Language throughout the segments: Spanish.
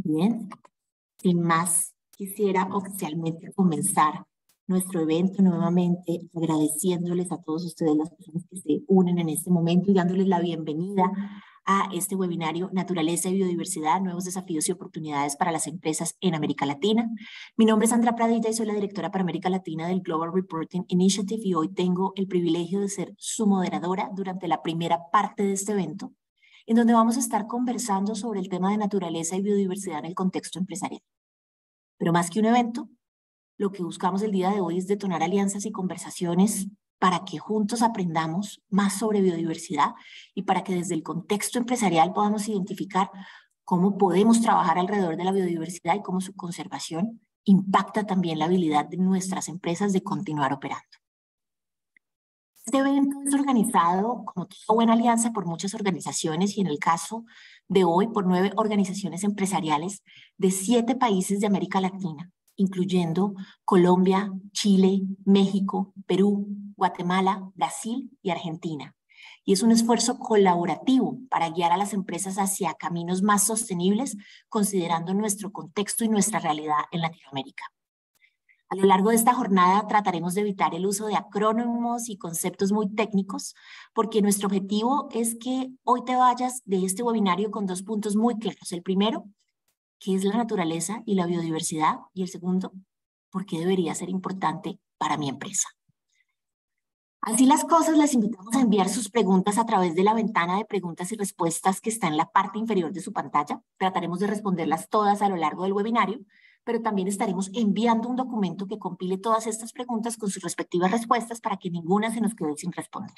Bien, sin más, quisiera oficialmente comenzar nuestro evento nuevamente agradeciéndoles a todos ustedes, las personas que se unen en este momento y dándoles la bienvenida a este webinario Naturaleza y Biodiversidad, nuevos desafíos y oportunidades para las empresas en América Latina. Mi nombre es Sandra Pradilla y soy la directora para América Latina del Global Reporting Initiative y hoy tengo el privilegio de ser su moderadora durante la primera parte de este evento, en donde vamos a estar conversando sobre el tema de naturaleza y biodiversidad en el contexto empresarial. Pero más que un evento, lo que buscamos el día de hoy es detonar alianzas y conversaciones para que juntos aprendamos más sobre biodiversidad y para que desde el contexto empresarial podamos identificar cómo podemos trabajar alrededor de la biodiversidad y cómo su conservación impacta también la habilidad de nuestras empresas de continuar operando. Este evento es organizado, como toda buena alianza, por muchas organizaciones y en el caso de hoy por 9 organizaciones empresariales de 7 países de América Latina, incluyendo Colombia, Chile, México, Perú, Guatemala, Brasil y Argentina. Y es un esfuerzo colaborativo para guiar a las empresas hacia caminos más sostenibles, considerando nuestro contexto y nuestra realidad en Latinoamérica. A lo largo de esta jornada trataremos de evitar el uso de acrónimos y conceptos muy técnicos, porque nuestro objetivo es que hoy te vayas de este webinario con 2 puntos muy claros. El primero, ¿qué es la naturaleza y la biodiversidad? Y el segundo, ¿por qué debería ser importante para mi empresa? Así las cosas, les invitamos a enviar sus preguntas a través de la ventana de preguntas y respuestas que está en la parte inferior de su pantalla. Trataremos de responderlas todas a lo largo del webinario, pero también estaremos enviando un documento que compile todas estas preguntas con sus respectivas respuestas para que ninguna se nos quede sin responder.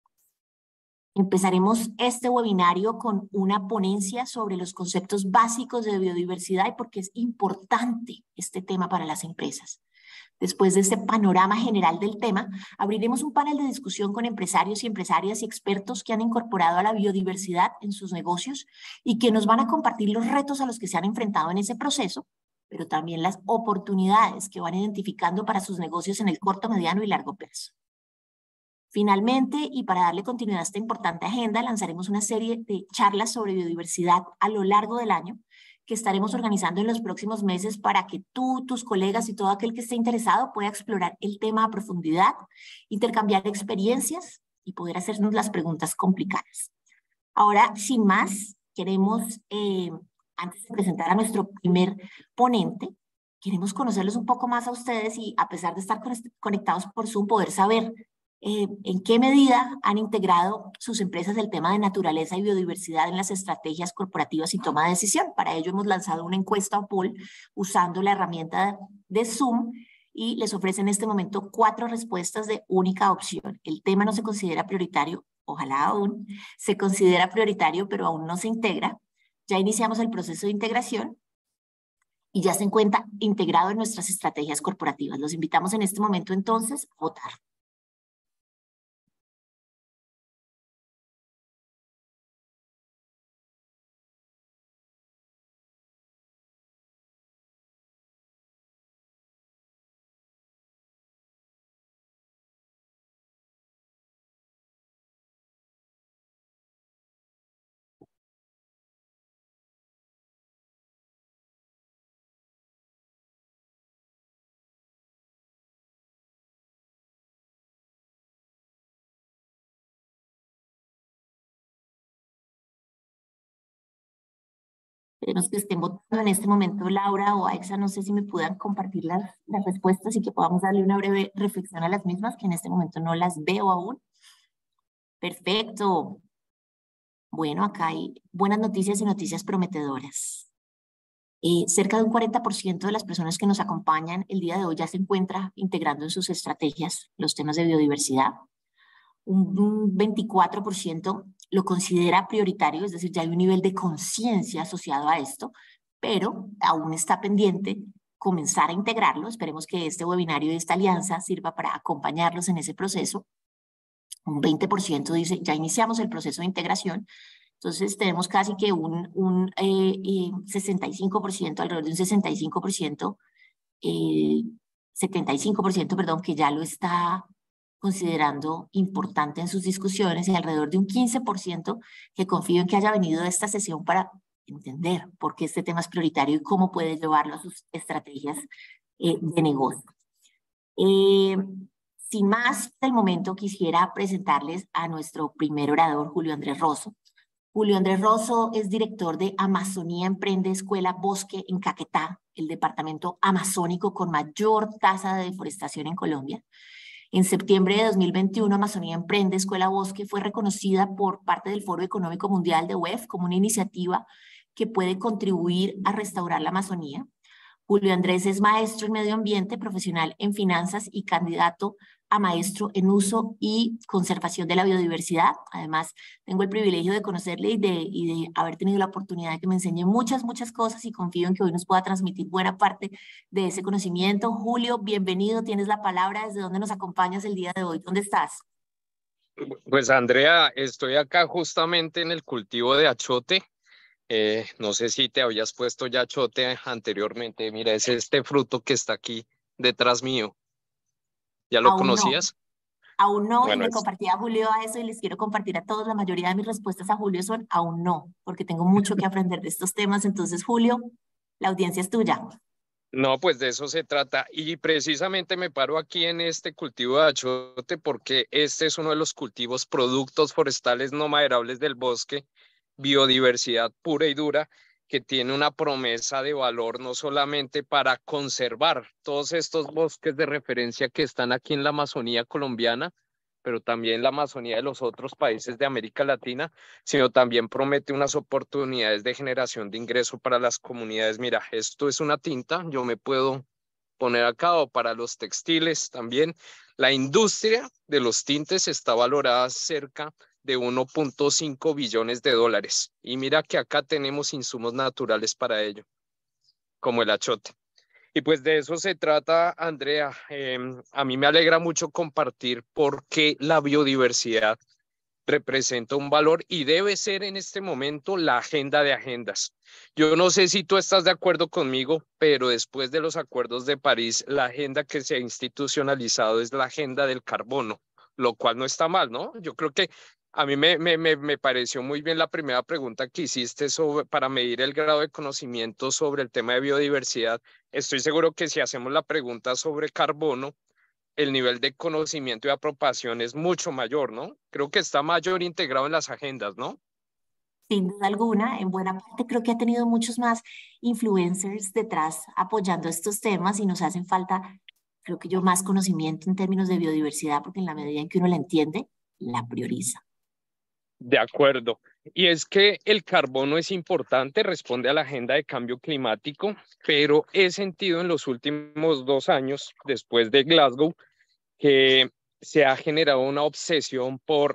Empezaremos este webinario con una ponencia sobre los conceptos básicos de biodiversidad y por qué es importante este tema para las empresas. Después de este panorama general del tema, abriremos un panel de discusión con empresarios y empresarias y expertos que han incorporado a la biodiversidad en sus negocios y que nos van a compartir los retos a los que se han enfrentado en ese proceso, pero también las oportunidades que van identificando para sus negocios en el corto, mediano y largo plazo. Finalmente, y para darle continuidad a esta importante agenda, lanzaremos una serie de charlas sobre biodiversidad a lo largo del año que estaremos organizando en los próximos meses para que tú, tus colegas y todo aquel que esté interesado pueda explorar el tema a profundidad, intercambiar experiencias y poder hacernos las preguntas complicadas. Ahora, sin más, queremos, antes de presentar a nuestro primer ponente, queremos conocerlos un poco más a ustedes y a pesar de estar conectados por Zoom, poder saber en qué medida han integrado sus empresas el tema de naturaleza y biodiversidad en las estrategias corporativas y toma de decisión. Para ello hemos lanzado una encuesta o poll usando la herramienta de Zoom y les ofrece en este momento 4 respuestas de única opción. El tema no se considera prioritario, ojalá aún, se considera prioritario pero aún no se integra. Ya iniciamos el proceso de integración y ya se encuentra integrado en nuestras estrategias corporativas. Los invitamos en este momento entonces a votar. Queremos que estén votando en este momento Laura o Aixa, no sé si me puedan compartir las respuestas y que podamos darle una breve reflexión a las mismas, que en este momento no las veo aún. Perfecto. Bueno, acá hay buenas noticias y noticias prometedoras. Cerca de un 40% de las personas que nos acompañan el día de hoy ya se encuentra integrando en sus estrategias los temas de biodiversidad. Un 24% lo considera prioritario, es decir, ya hay un nivel de conciencia asociado a esto, pero aún está pendiente comenzar a integrarlo. Esperemos que este webinario y esta alianza sirva para acompañarlos en ese proceso. Un 20% dice, ya iniciamos el proceso de integración. Entonces tenemos casi que un 65%, alrededor de un 65%, 75%, perdón, que ya lo está considerando importante en sus discusiones y alrededor de un 15% que confío en que haya venido de esta sesión para entender por qué este tema es prioritario y cómo puede llevarlo a sus estrategias de negocio. Eh, Sin más, del momento quisiera presentarles a nuestro primer orador, Julio Andrés Rosso. Julio Andrés Rosso es director de Amazonía Emprende Escuela Bosque en Caquetá, el departamento amazónico con mayor tasa de deforestación en Colombia. En septiembre de 2021, Amazonía Emprende Escuela Bosque fue reconocida por parte del Foro Económico Mundial de UEF como una iniciativa que puede contribuir a restaurar la Amazonía. Julio Andrés es maestro en medio ambiente, profesional en finanzas y candidato a maestro en uso y conservación de la biodiversidad. Además, tengo el privilegio de conocerle y de haber tenido la oportunidad de que me enseñe muchas cosas y confío en que hoy nos pueda transmitir buena parte de ese conocimiento. Julio, bienvenido, tienes la palabra. ¿Desde dónde nos acompañas el día de hoy? ¿Dónde estás? Pues Andrea, estoy acá justamente en el cultivo de achote. No sé si te habías puesto ya achote anteriormente. Mira, es este fruto que está aquí detrás mío. ¿Ya lo Aún no. conocías? Aún no, y Bueno, le compartí a Julio a eso y les quiero compartir a todos. La mayoría de mis respuestas a Julio son aún no, porque tengo mucho que aprender de estos temas. Entonces, Julio, la audiencia es tuya. no, pues de eso se trata. Y precisamente me paro aquí en este cultivo de achote porque este es uno de los cultivos productos forestales no maderables del bosque, biodiversidad pura y dura, que tiene una promesa de valor no solamente para conservar todos estos bosques de referencia que están aquí en la Amazonía colombiana, pero también la Amazonía de los otros países de América Latina, sino también promete unas oportunidades de generación de ingreso para las comunidades. Mira, esto es una tinta, yo me puedo poner acá, o para los textiles también. La industria de los tintes está valorada cerca de 1.5 billones de dólares. Y mira que acá tenemos insumos naturales para ello, como el achote. Y pues de eso se trata, Andrea. A mí me alegra mucho compartir por qué la biodiversidad representa un valor y debe ser en este momento la agenda de agendas. Yo no sé si tú estás de acuerdo conmigo, pero después de los acuerdos de París, la agenda que se ha institucionalizado es la agenda del carbono, lo cual no está mal, ¿no? Yo creo que a mí me pareció muy bien la primera pregunta que hiciste para medir el grado de conocimiento sobre el tema de biodiversidad. Estoy seguro que si hacemos la pregunta sobre carbono, el nivel de conocimiento y apropiación es mucho mayor, ¿no? Creo que está mayor integrado en las agendas, ¿no? Sin duda alguna, en buena parte creo que ha tenido muchos más influencers detrás apoyando estos temas y nos hacen falta, creo que yo, más conocimiento en términos de biodiversidad, porque en la medida en que uno la entiende, la prioriza. De acuerdo. Y es que el carbono es importante, responde a la agenda de cambio climático, pero he sentido en los últimos 2 años, después de Glasgow, que se ha generado una obsesión por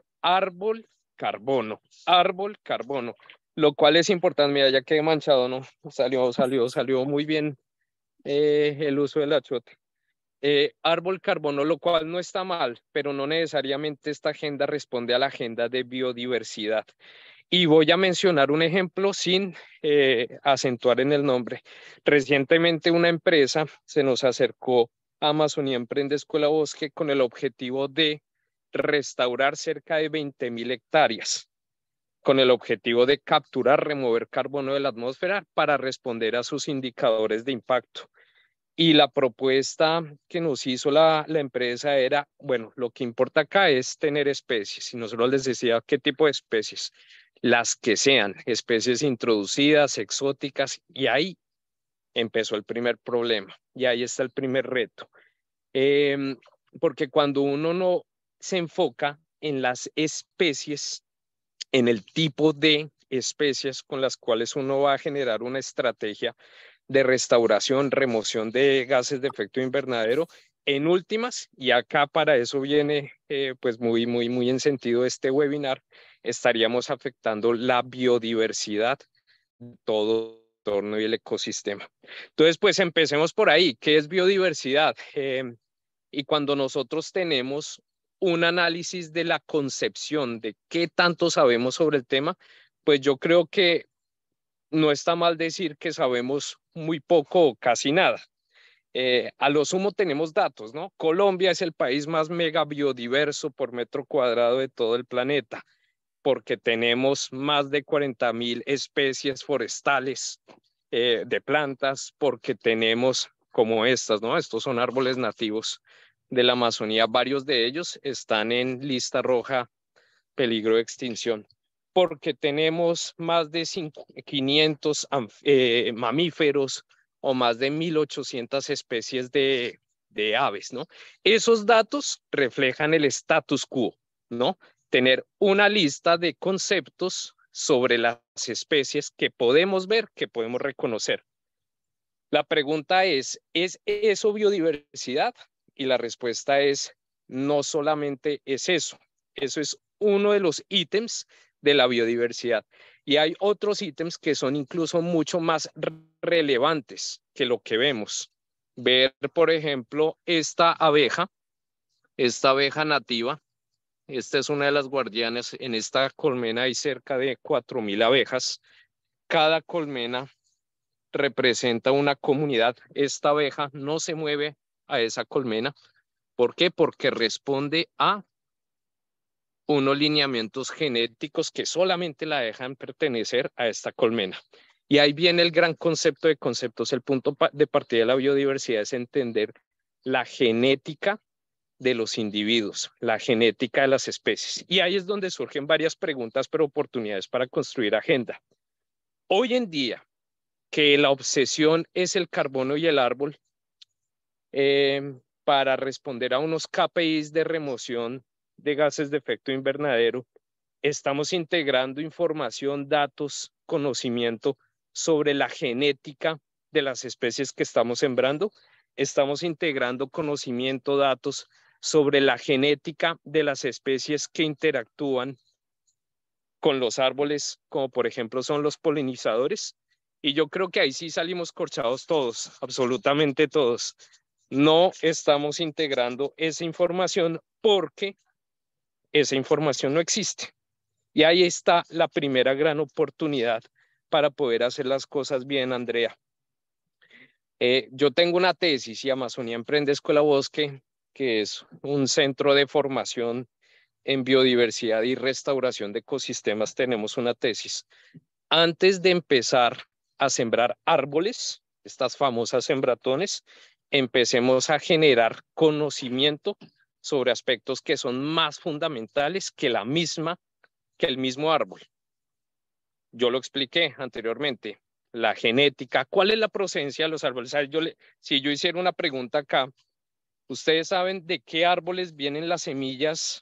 árbol, carbono, lo cual es importante. Mira, ya quedé manchado, ¿no? Salió muy bien el uso del achote. Árbol, carbono, lo cual no está mal, pero no necesariamente esta agenda responde a la agenda de biodiversidad. Y voy a mencionar un ejemplo sin acentuar en el nombre. Recientemente una empresa se nos acercó a Amazonía Emprende Escuela Bosque con el objetivo de restaurar cerca de 20.000 hectáreas, con el objetivo de capturar, remover carbono de la atmósfera para responder a sus indicadores de impacto. Y la propuesta que nos hizo la empresa era, bueno, lo que importa acá es tener especies. Y nosotros les decía, ¿qué tipo de especies? Las que sean, especies introducidas, exóticas. Y ahí empezó el primer problema. Y ahí está el primer reto. Em, Porque cuando uno no se enfoca en las especies, en el tipo de especies con las cuales uno va a generar una estrategia de restauración, remoción de gases de efecto invernadero. En últimas, y acá para eso viene pues muy en sentido este webinar, estaríamos afectando la biodiversidad, todo el entorno y el ecosistema. Entonces, pues empecemos por ahí. ¿Qué es biodiversidad? Y cuando nosotros tenemos un análisis de la concepción de qué tanto sabemos sobre el tema, pues yo creo que no está mal decir que sabemos muy poco o casi nada. A lo sumo tenemos datos, ¿no? Colombia es el país más mega biodiverso por metro cuadrado de todo el planeta. porque tenemos más de 40.000 especies forestales de plantas, porque tenemos como estas, ¿no? Estos son árboles nativos de la Amazonía. Varios de ellos están en lista roja, peligro de extinción, porque tenemos más de 500 mamíferos o más de 1.800 especies de aves, ¿no? Esos datos reflejan el status quo, ¿no? Tener una lista de conceptos sobre las especies que podemos ver, que podemos reconocer. La pregunta ¿es eso biodiversidad? Y la respuesta es, no solamente es eso. Eso es uno de los ítems de la biodiversidad. Y hay otros ítems que son incluso mucho más relevantes que lo que vemos. Ver, por ejemplo, esta abeja nativa. Esta es una de las guardianes. En esta colmena hay cerca de 4.000 abejas. Cada colmena representa una comunidad. Esta abeja no se mueve a esa colmena. ¿Por qué? Porque responde a unos lineamientos genéticos que solamente la dejan pertenecer a esta colmena. Y ahí viene el gran concepto de conceptos. El punto de partida de la biodiversidad es entender la genética de los individuos, la genética de las especies. Y ahí es donde surgen varias preguntas, pero oportunidades para construir agenda. Hoy en día, que la obsesión es el carbono y el árbol, para responder a unos KPIs de remoción de gases de efecto invernadero, estamos integrando información, datos, conocimiento sobre la genética de las especies que estamos sembrando. Estamos integrando conocimiento, datos sobre la genética de las especies que interactúan con los árboles, como por ejemplo son los polinizadores. Y yo creo que ahí sí salimos corchados todos, absolutamente todos. No estamos integrando esa información porque esa información no existe. Y ahí está la primera gran oportunidad para poder hacer las cosas bien, Andrea. Yo tengo una tesis y Amazonía Emprende Escuela Bosque, que es un centro de formación en biodiversidad y restauración de ecosistemas. Tenemos una tesis. Antes de empezar a sembrar árboles, estas famosas sembratones, empecemos a generar conocimiento sobre aspectos que son más fundamentales que el mismo árbol. Yo lo expliqué anteriormente, la genética, ¿cuál es la procedencia de los árboles? Si yo hiciera una pregunta acá, ¿ustedes saben de qué árboles vienen las semillas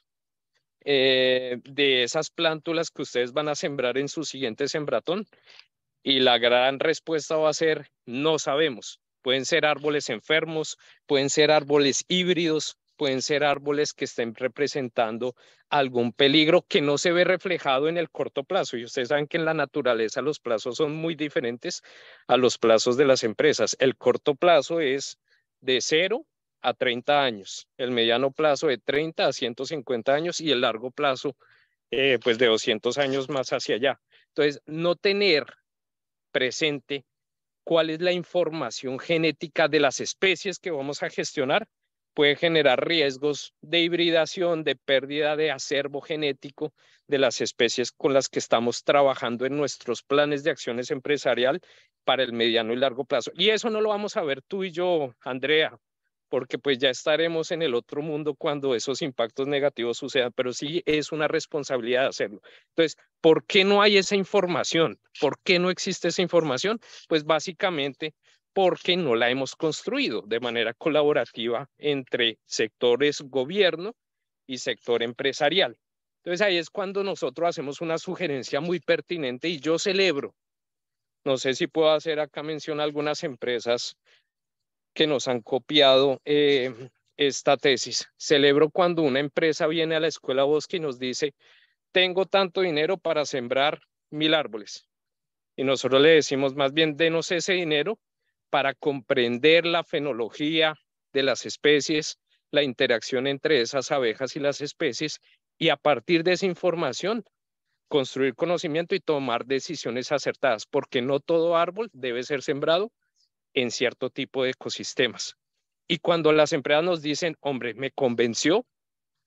de esas plántulas que ustedes van a sembrar en su siguiente sembratón? Y la gran respuesta va a ser, no sabemos. Pueden ser árboles enfermos, pueden ser árboles híbridos, pueden ser árboles que estén representando algún peligro que no se ve reflejado en el corto plazo. Y ustedes saben que en la naturaleza los plazos son muy diferentes a los plazos de las empresas. El corto plazo es de 0 a 30 años, el mediano plazo de 30 a 150 años y el largo plazo pues de 200 años más hacia allá. Entonces, no tener presente cuál es la información genética de las especies que vamos a gestionar puede generar riesgos de hibridación, de pérdida de acervo genético de las especies con las que estamos trabajando en nuestros planes de acciones empresarial para el mediano y largo plazo. Y eso no lo vamos a ver tú y yo, Andrea, porque pues ya estaremos en el otro mundo cuando esos impactos negativos sucedan, pero sí es una responsabilidad hacerlo. Entonces, ¿por qué no hay esa información? ¿Por qué no existe esa información? Pues básicamente porque no la hemos construido de manera colaborativa entre sectores gobierno y sector empresarial. Entonces ahí es cuando nosotros hacemos una sugerencia muy pertinente y yo celebro, no sé si puedo hacer acá mención a algunas empresas que nos han copiado esta tesis. Celebro cuando una empresa viene a la Escuela Bosque y nos dice, tengo tanto dinero para sembrar 1.000 árboles. Y nosotros le decimos más bien, denos ese dinero para comprender la fenología de las especies, la interacción entre esas abejas y las especies, y a partir de esa información, construir conocimiento y tomar decisiones acertadas, porque no todo árbol debe ser sembrado en cierto tipo de ecosistemas. Y cuando las empresas nos dicen, hombre, me convenció,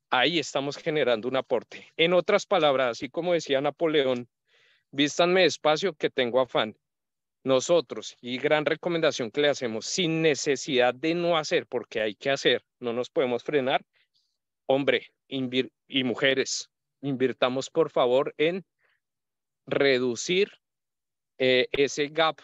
ahí estamos generando un aporte. En otras palabras, así como decía Napoleón, vístanme despacio que tengo afán. Nosotros, y gran recomendación que le hacemos, sin necesidad de no hacer, porque hay que hacer, no nos podemos frenar, hombre y mujeres, invirtamos por favor en reducir ese gap,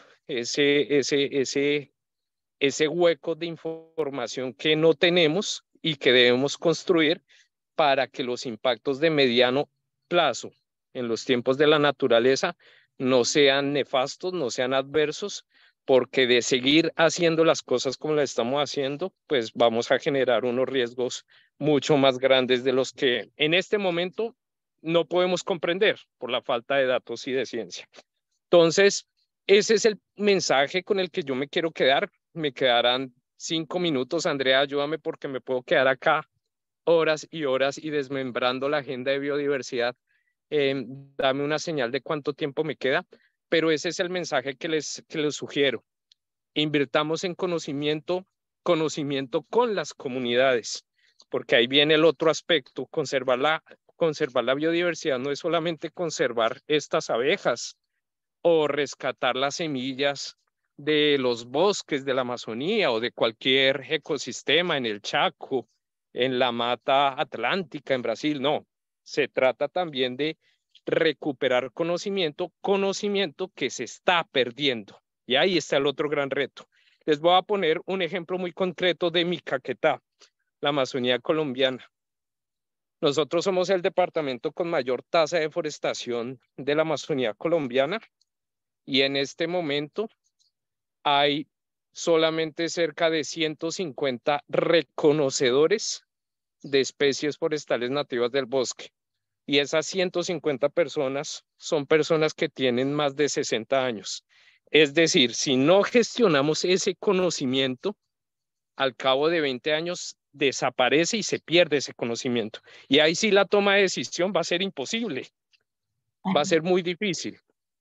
ese hueco de información que no tenemos y que debemos construir para que los impactos de mediano plazo en los tiempos de la naturaleza no sean nefastos, no sean adversos, porque de seguir haciendo las cosas como las estamos haciendo, pues vamos a generar unos riesgos mucho más grandes de los que en este momento no podemos comprender por la falta de datos y de ciencia. Entonces, ese es el mensaje con el que yo me quiero quedar. Me quedarán 5 minutos. Andrea, ayúdame porque me puedo quedar acá horas y horas y desmembrando la agenda de biodiversidad. Dame una señal de cuánto tiempo me queda, pero ese es el mensaje que les sugiero. Invirtamos en conocimiento, conocimiento con las comunidades, porque ahí viene el otro aspecto. Conservar la biodiversidad no es solamente conservar estas abejas o rescatar las semillas de los bosques de la Amazonía o de cualquier ecosistema en el Chaco, en la mata atlántica en Brasil. No, se trata también de recuperar conocimiento que se está perdiendo. Y ahí está el otro gran reto. Les voy a poner un ejemplo muy concreto de mi Caquetá, la Amazonía colombiana. Nosotros somos el departamento con mayor tasa de deforestación de la Amazonía colombiana y en este momento hay solamente cerca de 150 reconocedores de especies forestales nativas del bosque. Y esas 150 personas son personas que tienen más de 60 años. Es decir, si no gestionamos ese conocimiento, al cabo de 20 años desaparece y se pierde ese conocimiento. Y ahí sí la toma de decisión va a ser imposible, va a ser muy difícil.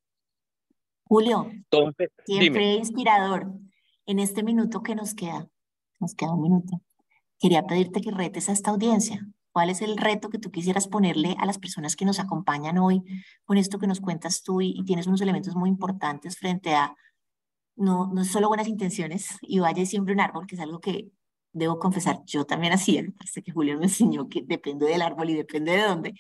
Julio, Entonces, dime. siempre inspirador. En este minuto que nos queda un minuto, quería pedirte que retes a esta audiencia. ¿Cuál es el reto que tú quisieras ponerle a las personas que nos acompañan hoy con esto que nos cuentas tú y tienes unos elementos muy importantes frente a no es solo buenas intenciones y vaya y siembre un árbol, que es algo que debo confesar, yo también hacía, hasta que Julio me enseñó que depende del árbol y depende de dónde.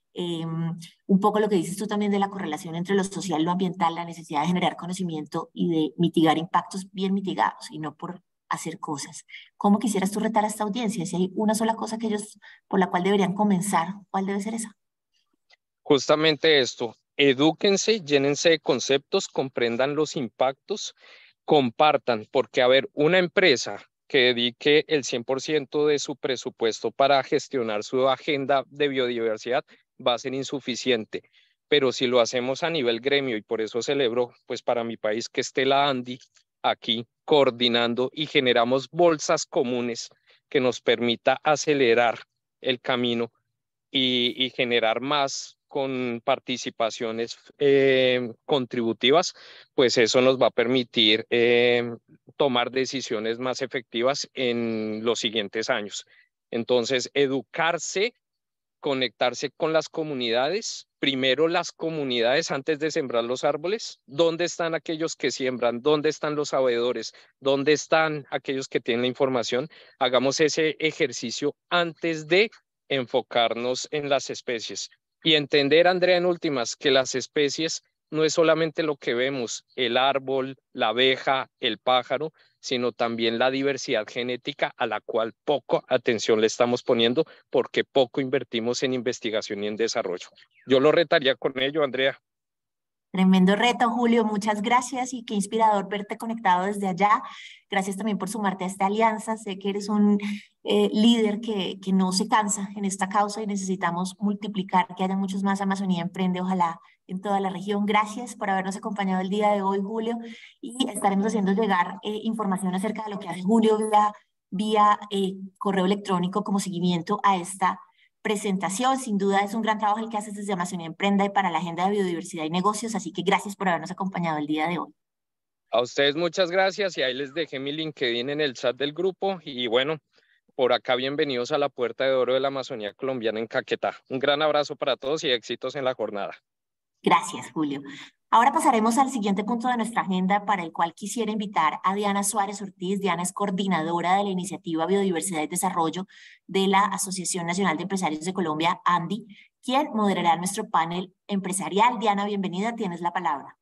Un poco lo que dices tú también de la correlación entre lo social, lo ambiental, la necesidad de generar conocimiento y de mitigar impactos bien mitigados y no por hacer cosas. ¿Cómo quisieras tú retar a esta audiencia? Si hay una sola cosa que ellos por la cual deberían comenzar, ¿cuál debe ser esa? Justamente esto, edúquense, llénense de conceptos, comprendan los impactos, compartan, porque a ver, una empresa que dedique el 100% de su presupuesto para gestionar su agenda de biodiversidad va a ser insuficiente. Pero si lo hacemos a nivel gremio, y por eso celebro, pues para mi país, que esté la ANDI aquí coordinando y generamos bolsas comunes que nos permita acelerar el camino y generar más con participaciones contributivas, pues eso nos va a permitir tomar decisiones más efectivas en los siguientes años. Entonces, educarse, conectarse con las comunidades, primero las comunidades antes de sembrar los árboles, ¿dónde están aquellos que siembran? ¿Dónde están los sabedores? ¿Dónde están aquellos que tienen la información? Hagamos ese ejercicio antes de enfocarnos en las especies y entender, Andrea, en últimas, que las especies no es solamente lo que vemos, el árbol, la abeja, el pájaro, sino también la diversidad genética a la cual poco atención le estamos poniendo porque poco invertimos en investigación y en desarrollo. Yo lo retaría con ello, Andrea. Tremendo reto, Julio. Muchas gracias y qué inspirador verte conectado desde allá. Gracias también por sumarte a esta alianza. Sé que eres un líder que no se cansa en esta causa y necesitamos multiplicar, que haya muchos más. Amazonía Emprende, ojalá en toda la región. Gracias por habernos acompañado el día de hoy, Julio. Y estaremos haciendo llegar información acerca de lo que hace Julio vía correo electrónico como seguimiento a esta presentación. Sin duda es un gran trabajo el que haces desde Amazonía Emprenda y para la agenda de biodiversidad y negocios, así que gracias por habernos acompañado el día de hoy. A ustedes muchas gracias y ahí les dejé mi LinkedIn en el chat del grupo y bueno, por acá bienvenidos a la Puerta de Oro de la Amazonía colombiana en Caquetá. Un gran abrazo para todos y éxitos en la jornada. Gracias, Julio. Ahora pasaremos al siguiente punto de nuestra agenda para el cual quisiera invitar a Diana Suárez Ortiz. Diana es coordinadora de la iniciativa Biodiversidad y Desarrollo de la Asociación Nacional de Empresarios de Colombia, ANDI, quien moderará nuestro panel empresarial. Diana, bienvenida, tienes la palabra.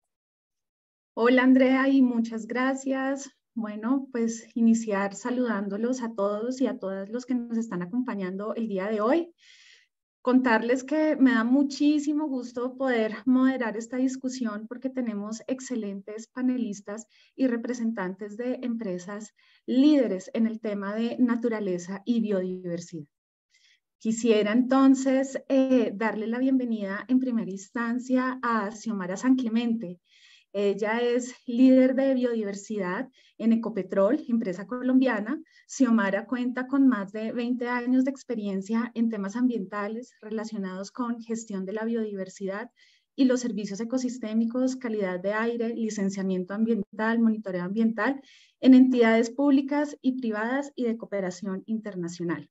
Hola Andrea y muchas gracias. Bueno, pues iniciar saludándolos a todos y a todas los que nos están acompañando el día de hoy. Contarles que me da muchísimo gusto poder moderar esta discusión porque tenemos excelentes panelistas y representantes de empresas líderes en el tema de naturaleza y biodiversidad. Quisiera entonces darle la bienvenida en primera instancia a Xiomara San Clemente. Ella es líder de biodiversidad en Ecopetrol, empresa colombiana. Xiomara cuenta con más de 20 años de experiencia en temas ambientales relacionados con gestión de la biodiversidad y los servicios ecosistémicos, calidad de aire, licenciamiento ambiental, monitoreo ambiental en entidades públicas y privadas y de cooperación internacional.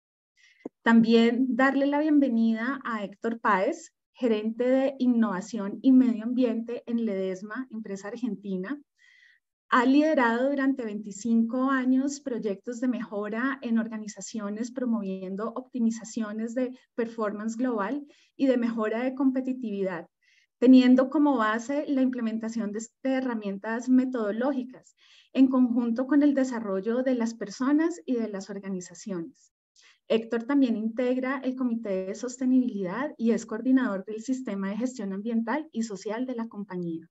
También darle la bienvenida a Héctor Páez, gerente de Innovación y Medio Ambiente en Ledesma, empresa argentina. Ha liderado durante 25 años proyectos de mejora en organizaciones promoviendo optimizaciones de performance global y de mejora de competitividad, teniendo como base la implementación de herramientas metodológicas en conjunto con el desarrollo de las personas y de las organizaciones. Héctor también integra el Comité de Sostenibilidad y es coordinador del Sistema de Gestión Ambiental y Social de la compañía.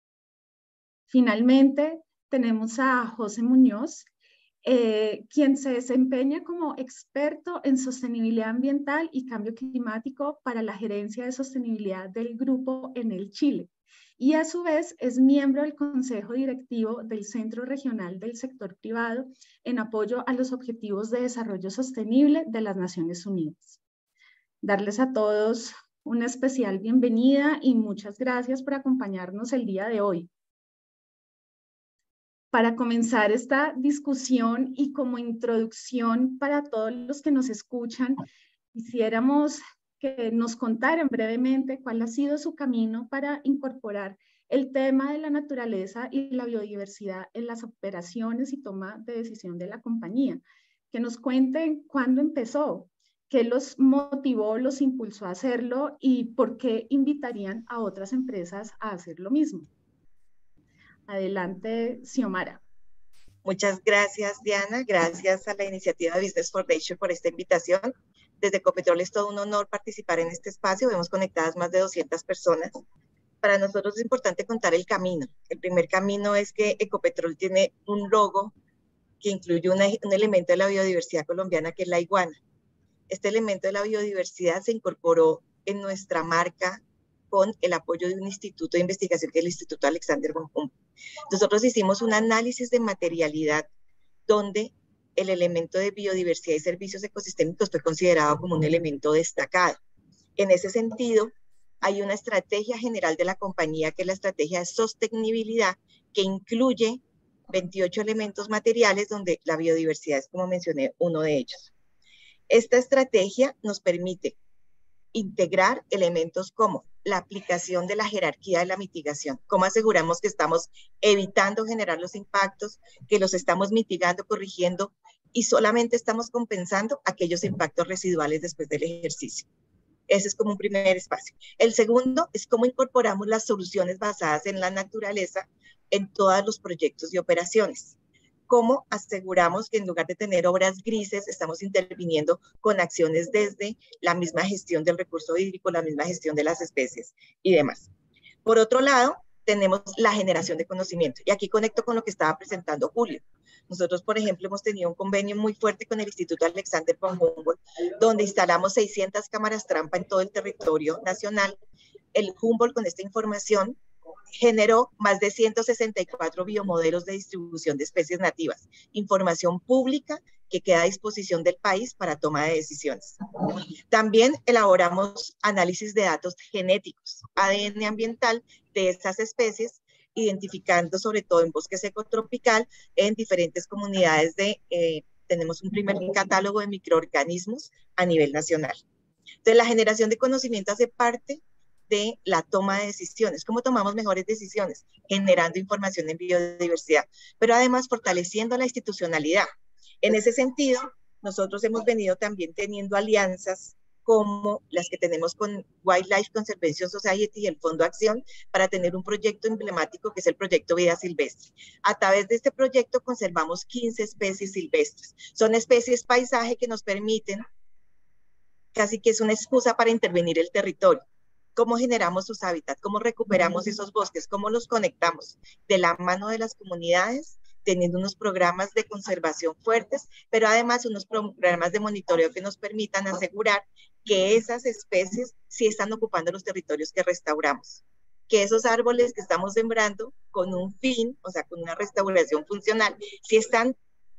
Finalmente, tenemos a José Muñoz, quien se desempeña como experto en sostenibilidad ambiental y cambio climático para la Gerencia de Sostenibilidad del Grupo Enel Chile. Y a su vez es miembro del Consejo Directivo del Centro Regional del Sector Privado en apoyo a los Objetivos de Desarrollo Sostenible de las Naciones Unidas. Darles a todos una especial bienvenida y muchas gracias por acompañarnos el día de hoy. Para comenzar esta discusión y como introducción para todos los que nos escuchan, quisiéramos que nos contaran brevemente cuál ha sido su camino para incorporar el tema de la naturaleza y la biodiversidad en las operaciones y toma de decisión de la compañía. Que nos cuenten cuándo empezó, qué los motivó, los impulsó a hacerlo y por qué invitarían a otras empresas a hacer lo mismo. Adelante, Xiomara. Muchas gracias, Diana. Gracias a la iniciativa Business for Nature por esta invitación. Desde Ecopetrol es todo un honor participar en este espacio. Vemos conectadas más de 200 personas. Para nosotros es importante contar el camino. El primer camino es que Ecopetrol tiene un logo que incluye un elemento de la biodiversidad colombiana, que es la iguana. Este elemento de la biodiversidad se incorporó en nuestra marca con el apoyo de un instituto de investigación que es el Instituto Alexander von Humboldt. Nosotros hicimos un análisis de materialidad donde el elemento de biodiversidad y servicios ecosistémicos fue considerado como un elemento destacado. En ese sentido, hay una estrategia general de la compañía que es la estrategia de sostenibilidad que incluye 28 elementos materiales donde la biodiversidad es, como mencioné, uno de ellos. Esta estrategia nos permite integrar elementos como la aplicación de la jerarquía de la mitigación. ¿Cómo aseguramos que estamos evitando generar los impactos, que los estamos mitigando, corrigiendo y solamente estamos compensando aquellos impactos residuales después del ejercicio? Ese es como un primer espacio. El segundo es cómo incorporamos las soluciones basadas en la naturaleza en todos los proyectos y operaciones. Cómo aseguramos que en lugar de tener obras grises, estamos interviniendo con acciones desde la misma gestión del recurso hídrico, la misma gestión de las especies y demás. Por otro lado, tenemos la generación de conocimiento. Y aquí conecto con lo que estaba presentando Julio. Nosotros, por ejemplo, hemos tenido un convenio muy fuerte con el Instituto Alexander von Humboldt, donde instalamos 600 cámaras trampa en todo el territorio nacional. El Humboldt, con esta información, generó más de 164 biomodelos de distribución de especies nativas, información pública que queda a disposición del país para toma de decisiones. También elaboramos análisis de datos genéticos, ADN ambiental de esas especies, identificando sobre todo en bosque seco tropical, en diferentes comunidades de tenemos un primer catálogo de microorganismos a nivel nacional. Entonces, la generación de conocimiento hace parte de la toma de decisiones. ¿Cómo tomamos mejores decisiones? Generando información en biodiversidad, pero además fortaleciendo la institucionalidad. En ese sentido, nosotros hemos venido también teniendo alianzas como las que tenemos con Wildlife Conservation Society y el Fondo Acción para tener un proyecto emblemático que es el proyecto Vida Silvestre. A través de este proyecto conservamos 15 especies silvestres. Son especies paisaje que nos permiten, casi que es una excusa para intervenir el territorio. ¿Cómo generamos sus hábitats? ¿Cómo recuperamos esos bosques? ¿Cómo los conectamos? De la mano de las comunidades, teniendo unos programas de conservación fuertes, pero además unos programas de monitoreo que nos permitan asegurar que esas especies sí están ocupando los territorios que restauramos, que esos árboles que estamos sembrando con un fin, o sea, con una restauración funcional, sí están.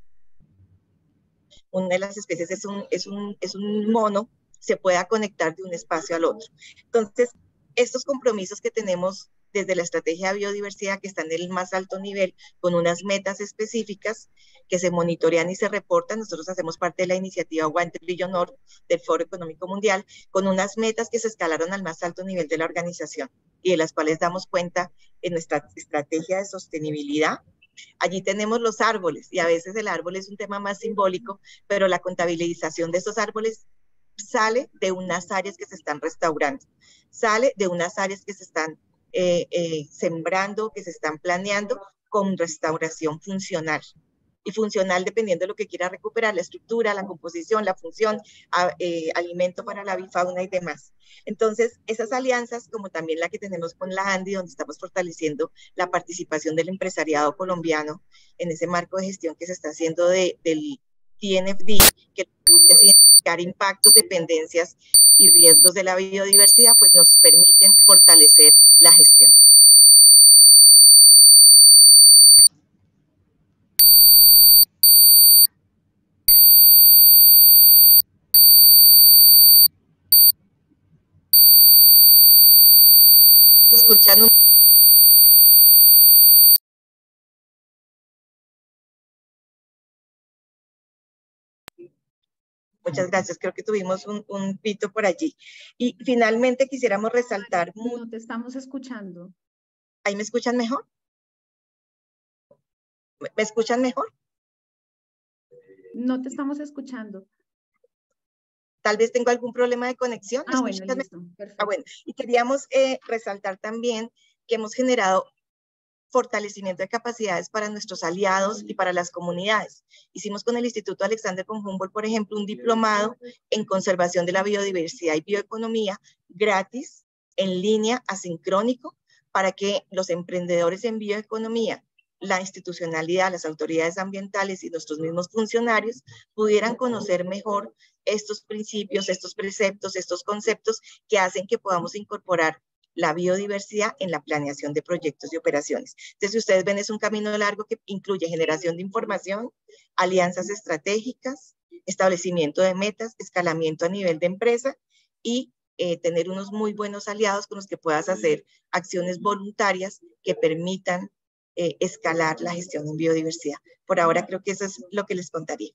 Una de las especies es un mono, se pueda conectar de un espacio al otro. Entonces, estos compromisos que tenemos desde la estrategia de biodiversidad, que están en el más alto nivel, con unas metas específicas que se monitorean y se reportan. Nosotros hacemos parte de la iniciativa One Trillion North del Foro Económico Mundial, con unas metas que se escalaron al más alto nivel de la organización y de las cuales damos cuenta en nuestra estrategia de sostenibilidad. Allí tenemos los árboles y a veces el árbol es un tema más simbólico, pero la contabilización de esos árboles sale de unas áreas que se están restaurando, sale de unas áreas que se están sembrando, que se están planeando con restauración funcional. Y funcional dependiendo de lo que quiera recuperar, la estructura, la composición, la función, alimento para la bifauna y demás. Entonces, esas alianzas, como también la que tenemos con la ANDI, donde estamos fortaleciendo la participación del empresariado colombiano en ese marco de gestión que se está haciendo del TNFD, que busca identificar impactos, dependencias y riesgos de la biodiversidad, pues nos permiten fortalecer la gestión. Escuchando. Muchas gracias, creo que tuvimos un pito por allí. Y finalmente quisiéramos resaltar... No te estamos escuchando. ¿Ahí me escuchan mejor? ¿Me escuchan mejor? No te estamos escuchando. Tal vez tengo algún problema de conexión. Bueno, listo. Perfecto. Bueno, y queríamos resaltar también que hemos generado fortalecimiento de capacidades para nuestros aliados y para las comunidades. Hicimos con el Instituto Alexander von Humboldt, por ejemplo, un diplomado en conservación de la biodiversidad y bioeconomía gratis, en línea, asincrónico, para que los emprendedores en bioeconomía, la institucionalidad, las autoridades ambientales y nuestros mismos funcionarios pudieran conocer mejor estos principios, estos preceptos, estos conceptos que hacen que podamos incorporar la biodiversidad en la planeación de proyectos y operaciones. Entonces, si ustedes ven, es un camino largo que incluye generación de información, alianzas estratégicas, establecimiento de metas, escalamiento a nivel de empresa y tener unos muy buenos aliados con los que puedas hacer acciones voluntarias que permitan escalar la gestión en biodiversidad. Por ahora creo que eso es lo que les contaría.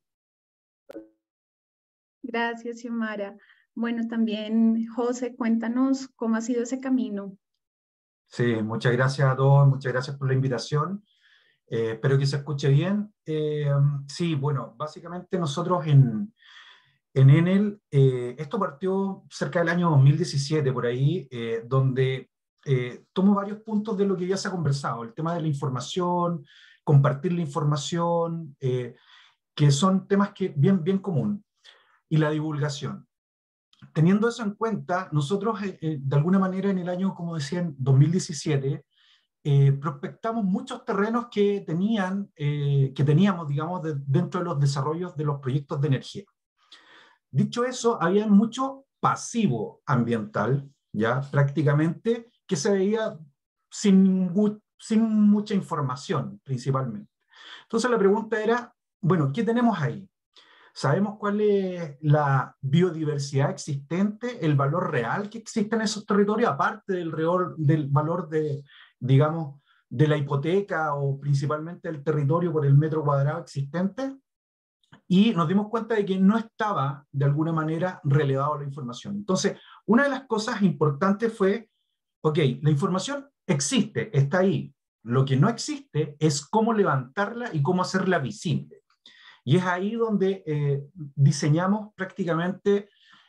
Gracias, Xiomara. Bueno, también, José, cuéntanos cómo ha sido ese camino. Sí, muchas gracias a todos, muchas gracias por la invitación. Espero que se escuche bien. Sí, bueno, básicamente nosotros en Enel, esto partió cerca del año 2017, por ahí, donde tomo varios puntos de lo que ya se ha conversado, el tema de la información, compartir la información, que son temas que bien común, y la divulgación. Teniendo eso en cuenta, nosotros de alguna manera en el año, como decía, en 2017, prospectamos muchos terrenos que teníamos, digamos, dentro de los desarrollos de los proyectos de energía. Dicho eso, había mucho pasivo ambiental, ya prácticamente, que se veía sin mucha información, principalmente. Entonces la pregunta era, bueno, ¿qué tenemos ahí? ¿Sabemos cuál es la biodiversidad existente, el valor real que existe en esos territorios, aparte del valor de, digamos, de la hipoteca o principalmente del territorio por el metro cuadrado existente? y nos dimos cuenta de que no estaba de alguna manera relevada la información. Entonces, una de las cosas importantes fue, ok, la información existe, está ahí. Lo que no existe es cómo levantarla y cómo hacerla visible. Y es ahí donde diseñamos prácticamente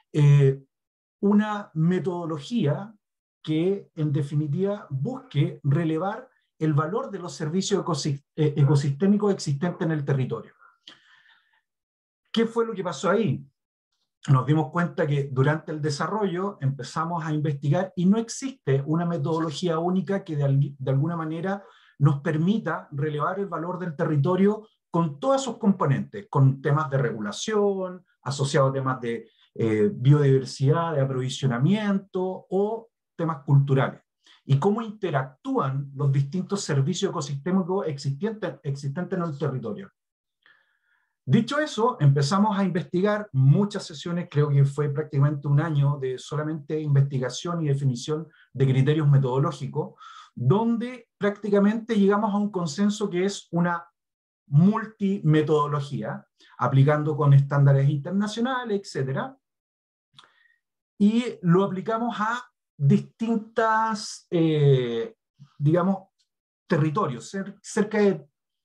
una metodología que en definitiva busque relevar el valor de los servicios ecosistémicos existentes en el territorio. ¿Qué fue lo que pasó ahí? Nos dimos cuenta que durante el desarrollo empezamos a investigar y no existe una metodología única que de alguna manera nos permita relevar el valor del territorio con todos sus componentes, con temas de regulación, asociados a temas de biodiversidad, de aprovisionamiento o temas culturales. Y cómo interactúan los distintos servicios ecosistémicos existentes en el territorio. Dicho eso, empezamos a investigar muchas sesiones, creo que fue prácticamente un año de solamente investigación y definición de criterios metodológicos, donde prácticamente llegamos a un consenso que es una multimetodología, aplicando con estándares internacionales, etc. Y lo aplicamos a distintas, digamos, territorios, cerca de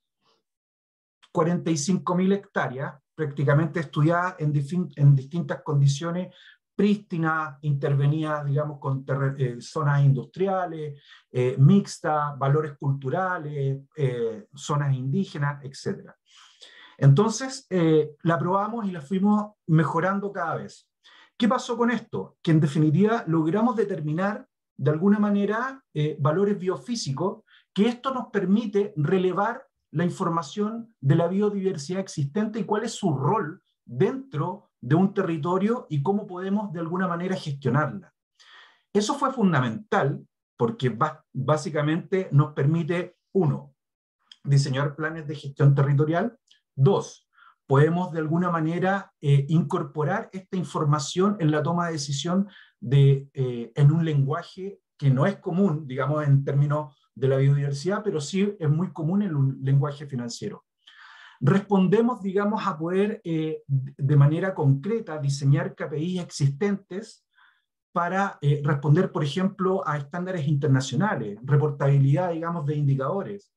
45.000 hectáreas, prácticamente estudiadas en distintas condiciones prístinas, intervenidas, digamos, con zonas industriales, mixtas, valores culturales, zonas indígenas, etc. Entonces, la probamos y la fuimos mejorando cada vez. ¿Qué pasó con esto? Que en definitiva logramos determinar de alguna manera valores biofísicos, que esto nos permite relevar la información de la biodiversidad existente y cuál es su rol dentro de un territorio y cómo podemos de alguna manera gestionarla. Eso fue fundamental porque básicamente nos permite, uno, diseñar planes de gestión territorial. Dos, podemos de alguna manera incorporar esta información en la toma de decisión en un lenguaje que no es común, digamos, en términos de la biodiversidad, pero sí es muy común en un lenguaje financiero. Respondemos, digamos, a poder de manera concreta diseñar KPIs existentes para responder, por ejemplo, a estándares internacionales, reportabilidad, digamos, de indicadores.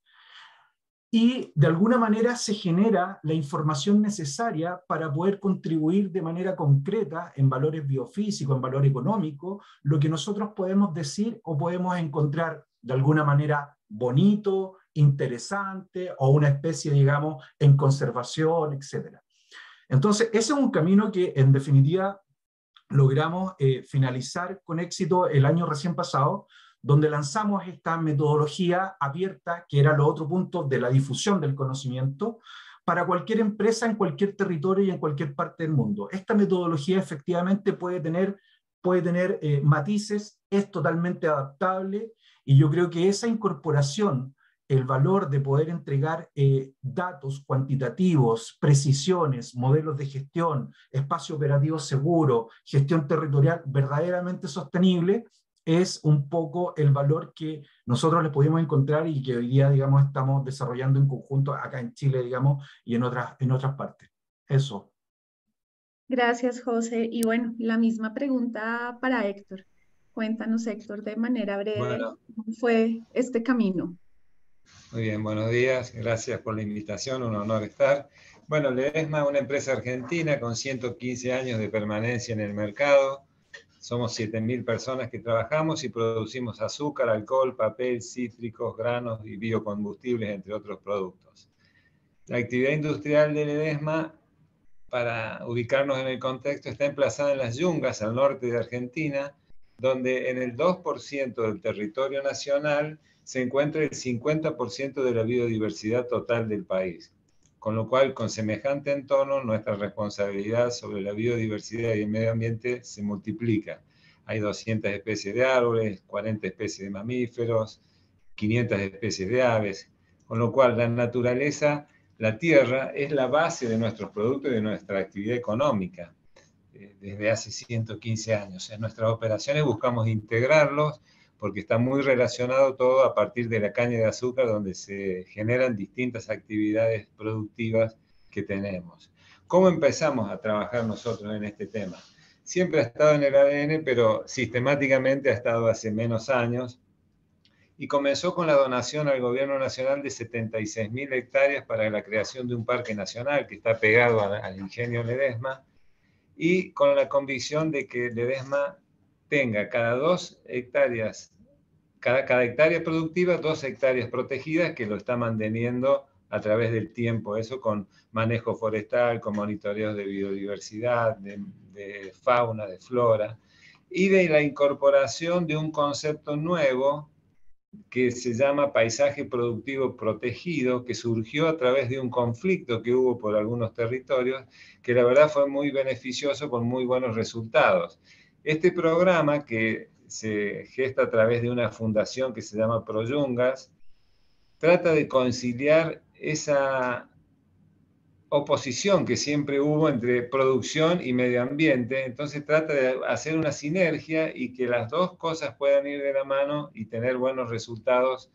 Y de alguna manera se genera la información necesaria para poder contribuir de manera concreta en valores biofísicos, en valor económico, lo que nosotros podemos decir o podemos encontrar de alguna manera bonito, interesante o una especie, digamos, en conservación, etc. Entonces, ese es un camino que en definitiva logramos finalizar con éxito el año recién pasado, donde lanzamos esta metodología abierta, que era el otro punto de la difusión del conocimiento, para cualquier empresa en cualquier territorio y en cualquier parte del mundo. Esta metodología efectivamente puede tener matices, es totalmente adaptable, y yo creo que esa incorporación, el valor de poder entregar datos cuantitativos, precisiones, modelos de gestión, espacio operativo seguro, gestión territorial verdaderamente sostenible, es un poco el valor que nosotros le pudimos encontrar y que hoy día, digamos, estamos desarrollando en conjunto acá en Chile, digamos, y en otras partes. Eso. Gracias, José. Y bueno, la misma pregunta para Héctor. Cuéntanos, Héctor, de manera breve, ¿cómo fue este camino? Muy bien, buenos días. Gracias por la invitación, un honor estar. Bueno, Ledesma es una empresa argentina con 115 años de permanencia en el mercado. Somos 7.000 personas que trabajamos y producimos azúcar, alcohol, papel, cítricos, granos y biocombustibles, entre otros productos. La actividad industrial de Ledesma, para ubicarnos en el contexto, está emplazada en las Yungas, al norte de Argentina, donde en el 2% del territorio nacional se encuentra el 50% de la biodiversidad total del país. Con lo cual, con semejante entorno, nuestra responsabilidad sobre la biodiversidad y el medio ambiente se multiplica. Hay 200 especies de árboles, 40 especies de mamíferos, 500 especies de aves, con lo cual la naturaleza, la tierra, es la base de nuestros productos y de nuestra actividad económica desde hace 115 años. En nuestras operaciones buscamos integrarlos porque está muy relacionado todo a partir de la caña de azúcar, donde se generan distintas actividades productivas que tenemos. ¿Cómo empezamos a trabajar nosotros en este tema? Siempre ha estado en el ADN, pero sistemáticamente ha estado hace menos años, y comenzó con la donación al gobierno nacional de 76.000 hectáreas para la creación de un parque nacional que está pegado al ingenio Ledesma, y con la convicción de que Ledesma tenga cada 2 hectáreas, cada hectárea productiva, 2 hectáreas protegidas, que lo está manteniendo a través del tiempo, eso con manejo forestal, con monitoreos de biodiversidad, de fauna, de flora, y de la incorporación de un concepto nuevo que se llama paisaje productivo protegido, que surgió a través de un conflicto que hubo por algunos territorios, que la verdad fue muy beneficioso con muy buenos resultados. Este programa, que se gesta a través de una fundación que se llama Proyungas, trata de conciliar esa oposición que siempre hubo entre producción y medio ambiente. Entonces trata de hacer una sinergia y que las dos cosas puedan ir de la mano y tener buenos resultados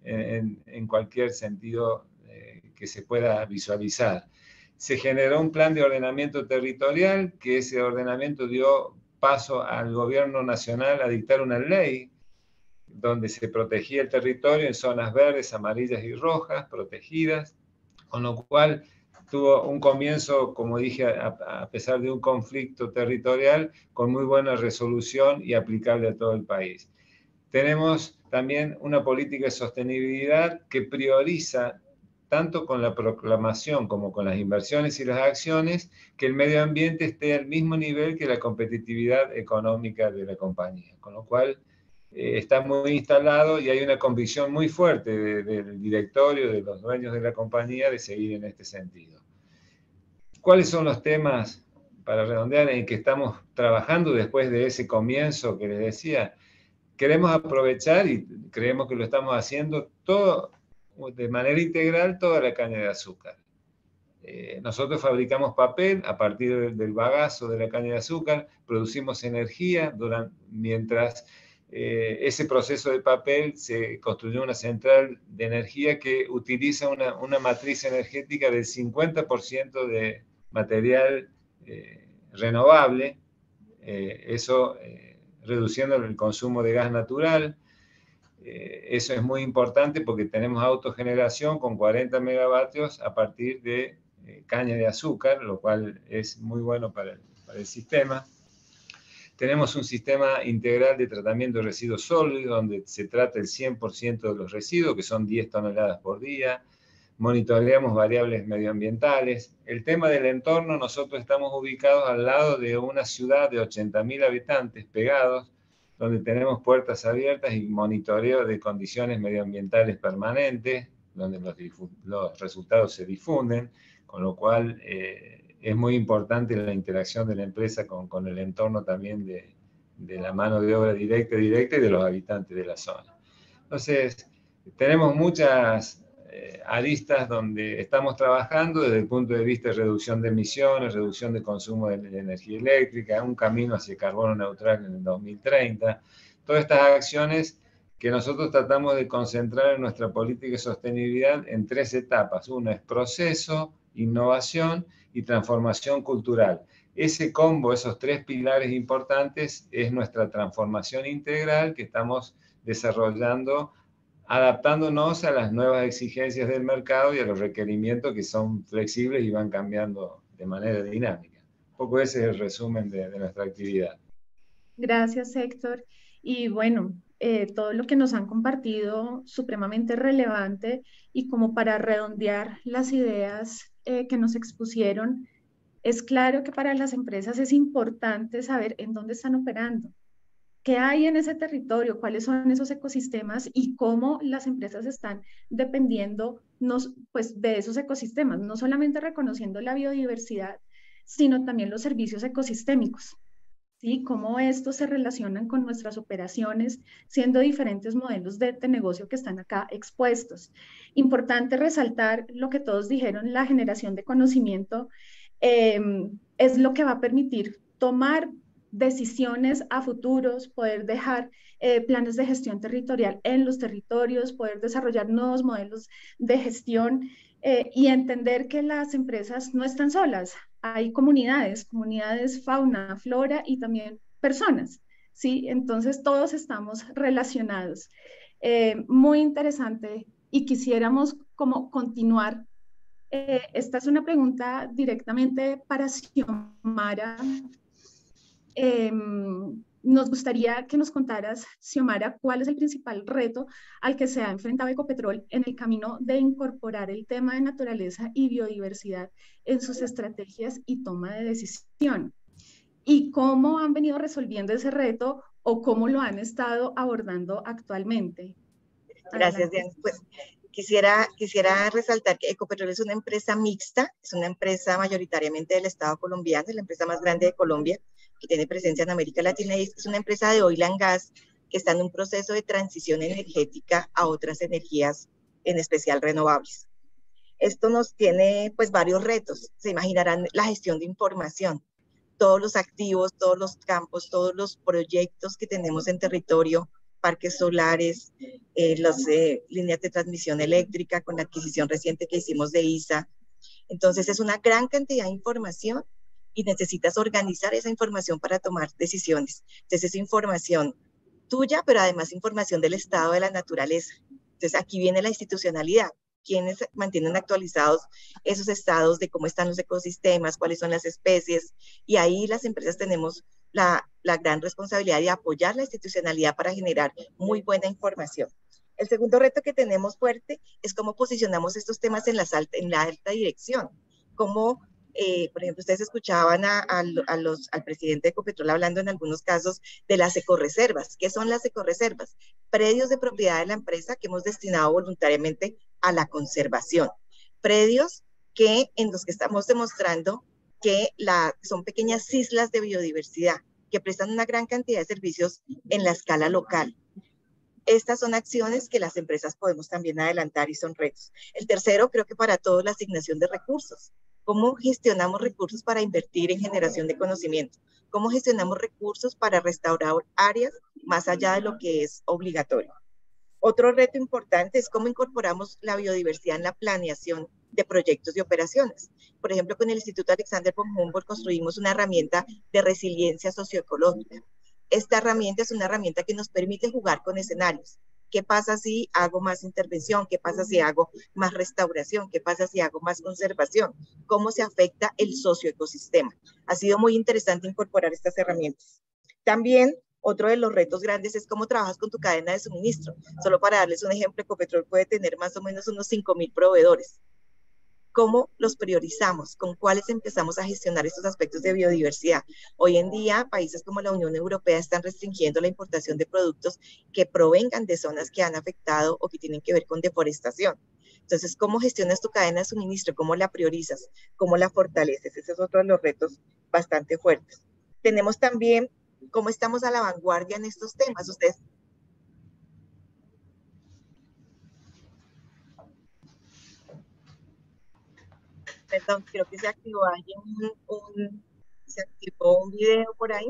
en cualquier sentido que se pueda visualizar. Se generó un plan de ordenamiento territorial, que ese ordenamiento dio paso al gobierno nacional a dictar una ley donde se protegía el territorio en zonas verdes, amarillas y rojas, protegidas, con lo cual tuvo un comienzo, como dije, a pesar de un conflicto territorial, con muy buena resolución y aplicable a todo el país. Tenemos también una política de sostenibilidad que prioriza, tanto con la proclamación como con las inversiones y las acciones, que el medio ambiente esté al mismo nivel que la competitividad económica de la compañía, con lo cual está muy instalado y hay una convicción muy fuerte del directorio, de los dueños de la compañía, de seguir en este sentido. ¿Cuáles son los temas, para redondear, en que estamos trabajando después de ese comienzo que les decía? Queremos aprovechar, y creemos que lo estamos haciendo, todo de manera integral, toda la caña de azúcar. Nosotros fabricamos papel a partir del bagazo de la caña de azúcar, producimos energía mientras ese proceso de papel se construyó una central de energía que utiliza una matriz energética del 50% de material renovable, eso reduciendo el consumo de gas natural. Eso es muy importante porque tenemos autogeneración con 40 megavatios a partir de caña de azúcar, lo cual es muy bueno para el sistema. Tenemos un sistema integral de tratamiento de residuos sólidos, donde se trata el 100% de los residuos, que son 10 toneladas por día. Monitoreamos variables medioambientales. El tema del entorno, nosotros estamos ubicados al lado de una ciudad de 80.000 habitantes pegados, donde tenemos puertas abiertas y monitoreo de condiciones medioambientales permanentes, donde los resultados se difunden, con lo cual es muy importante la interacción de la empresa con el entorno también de la mano de obra directa y de los habitantes de la zona. Entonces, tenemos muchas aristas donde estamos trabajando desde el punto de vista de reducción de emisiones, reducción de consumo de energía eléctrica, un camino hacia carbono neutral en el 2030. Todas estas acciones que nosotros tratamos de concentrar en nuestra política de sostenibilidad en 3 etapas. Una es proceso, innovación y transformación cultural. Ese combo, esos 3 pilares importantes, es nuestra transformación integral que estamos desarrollando, adaptándonos a las nuevas exigencias del mercado y a los requerimientos que son flexibles y van cambiando de manera dinámica. Un poco ese es el resumen de nuestra actividad. Gracias, Héctor. Y bueno, todo lo que nos han compartido, supremamente relevante, y como para redondear las ideas que nos expusieron, es claro que para las empresas es importante saber en dónde están operando, qué hay en ese territorio, cuáles son esos ecosistemas y cómo las empresas están dependiendo pues, de esos ecosistemas, no solamente reconociendo la biodiversidad, sino también los servicios ecosistémicos. ¿Sí? Cómo estos se relacionan con nuestras operaciones, siendo diferentes modelos de negocio que están acá expuestos. Importante resaltar lo que todos dijeron, la generación de conocimiento es lo que va a permitir tomar decisiones a futuros, poder dejar planes de gestión territorial en los territorios, poder desarrollar nuevos modelos de gestión y entender que las empresas no están solas. hay comunidades, fauna, flora y también personas, ¿sí? Entonces todos estamos relacionados. Muy interesante y quisiéramos como continuar. Esta es una pregunta directamente para Xiomara. Nos gustaría que nos contaras, Xiomara, cuál es el principal reto al que se ha enfrentado Ecopetrol en el camino de incorporar el tema de naturaleza y biodiversidad en sus estrategias y toma de decisión. ¿Y cómo han venido resolviendo ese reto o cómo lo han estado abordando actualmente? Gracias, Diana. Pues quisiera resaltar que Ecopetrol es una empresa mixta, es una empresa mayoritariamente del Estado colombiano, es la empresa más grande de Colombia, que tiene presencia en América Latina, y es una empresa de oil and gas que está en un proceso de transición energética a otras energías, en especial renovables. Esto nos tiene pues varios retos. Se imaginarán la gestión de información, todos los activos, todos los campos, todos los proyectos que tenemos en territorio, parques solares, las líneas de transmisión eléctrica con la adquisición reciente que hicimos de ISA. Entonces es una gran cantidad de información y necesitas organizar esa información para tomar decisiones. Entonces es información tuya, pero además información del estado de la naturaleza. Entonces aquí viene la institucionalidad. ¿Quiénes mantienen actualizados esos estados de cómo están los ecosistemas, cuáles son las especies? Y ahí las empresas tenemos la gran responsabilidad de apoyar la institucionalidad para generar muy buena información. El segundo reto que tenemos fuerte es cómo posicionamos estos temas en la alta dirección. Cómo, por ejemplo, ustedes escuchaban al presidente de Ecopetrol hablando en algunos casos de las ecorreservas. ¿Qué son las ecorreservas? Predios de propiedad de la empresa que hemos destinado voluntariamente a la conservación. Predios en los que estamos demostrando que son pequeñas islas de biodiversidad que prestan una gran cantidad de servicios en la escala local. Estas son acciones que las empresas podemos también adelantar y son retos. El tercero, creo que para todos, la asignación de recursos. ¿Cómo gestionamos recursos para invertir en generación de conocimiento? ¿Cómo gestionamos recursos para restaurar áreas más allá de lo que es obligatorio? Otro reto importante es cómo incorporamos la biodiversidad en la planeación de proyectos y operaciones. Por ejemplo, con el Instituto Alexander von Humboldt construimos una herramienta de resiliencia socioecológica. Esta herramienta es una herramienta que nos permite jugar con escenarios. ¿Qué pasa si hago más intervención? ¿Qué pasa si hago más restauración? ¿Qué pasa si hago más conservación? ¿Cómo se afecta el socioecosistema? Ha sido muy interesante incorporar estas herramientas. También otro de los retos grandes es cómo trabajas con tu cadena de suministro. Solo para darles un ejemplo, Ecopetrol puede tener más o menos unos 5,000 proveedores. ¿Cómo los priorizamos? ¿Con cuáles empezamos a gestionar estos aspectos de biodiversidad? Hoy en día, países como la Unión Europea están restringiendo la importación de productos que provengan de zonas que han afectado o que tienen que ver con deforestación. Entonces, ¿cómo gestionas tu cadena de suministro? ¿Cómo la priorizas? ¿Cómo la fortaleces? Ese es otro de los retos bastante fuertes. Tenemos también cómo estamos a la vanguardia en estos temas. Ustedes... Perdón, creo que se activó se activó un video por ahí.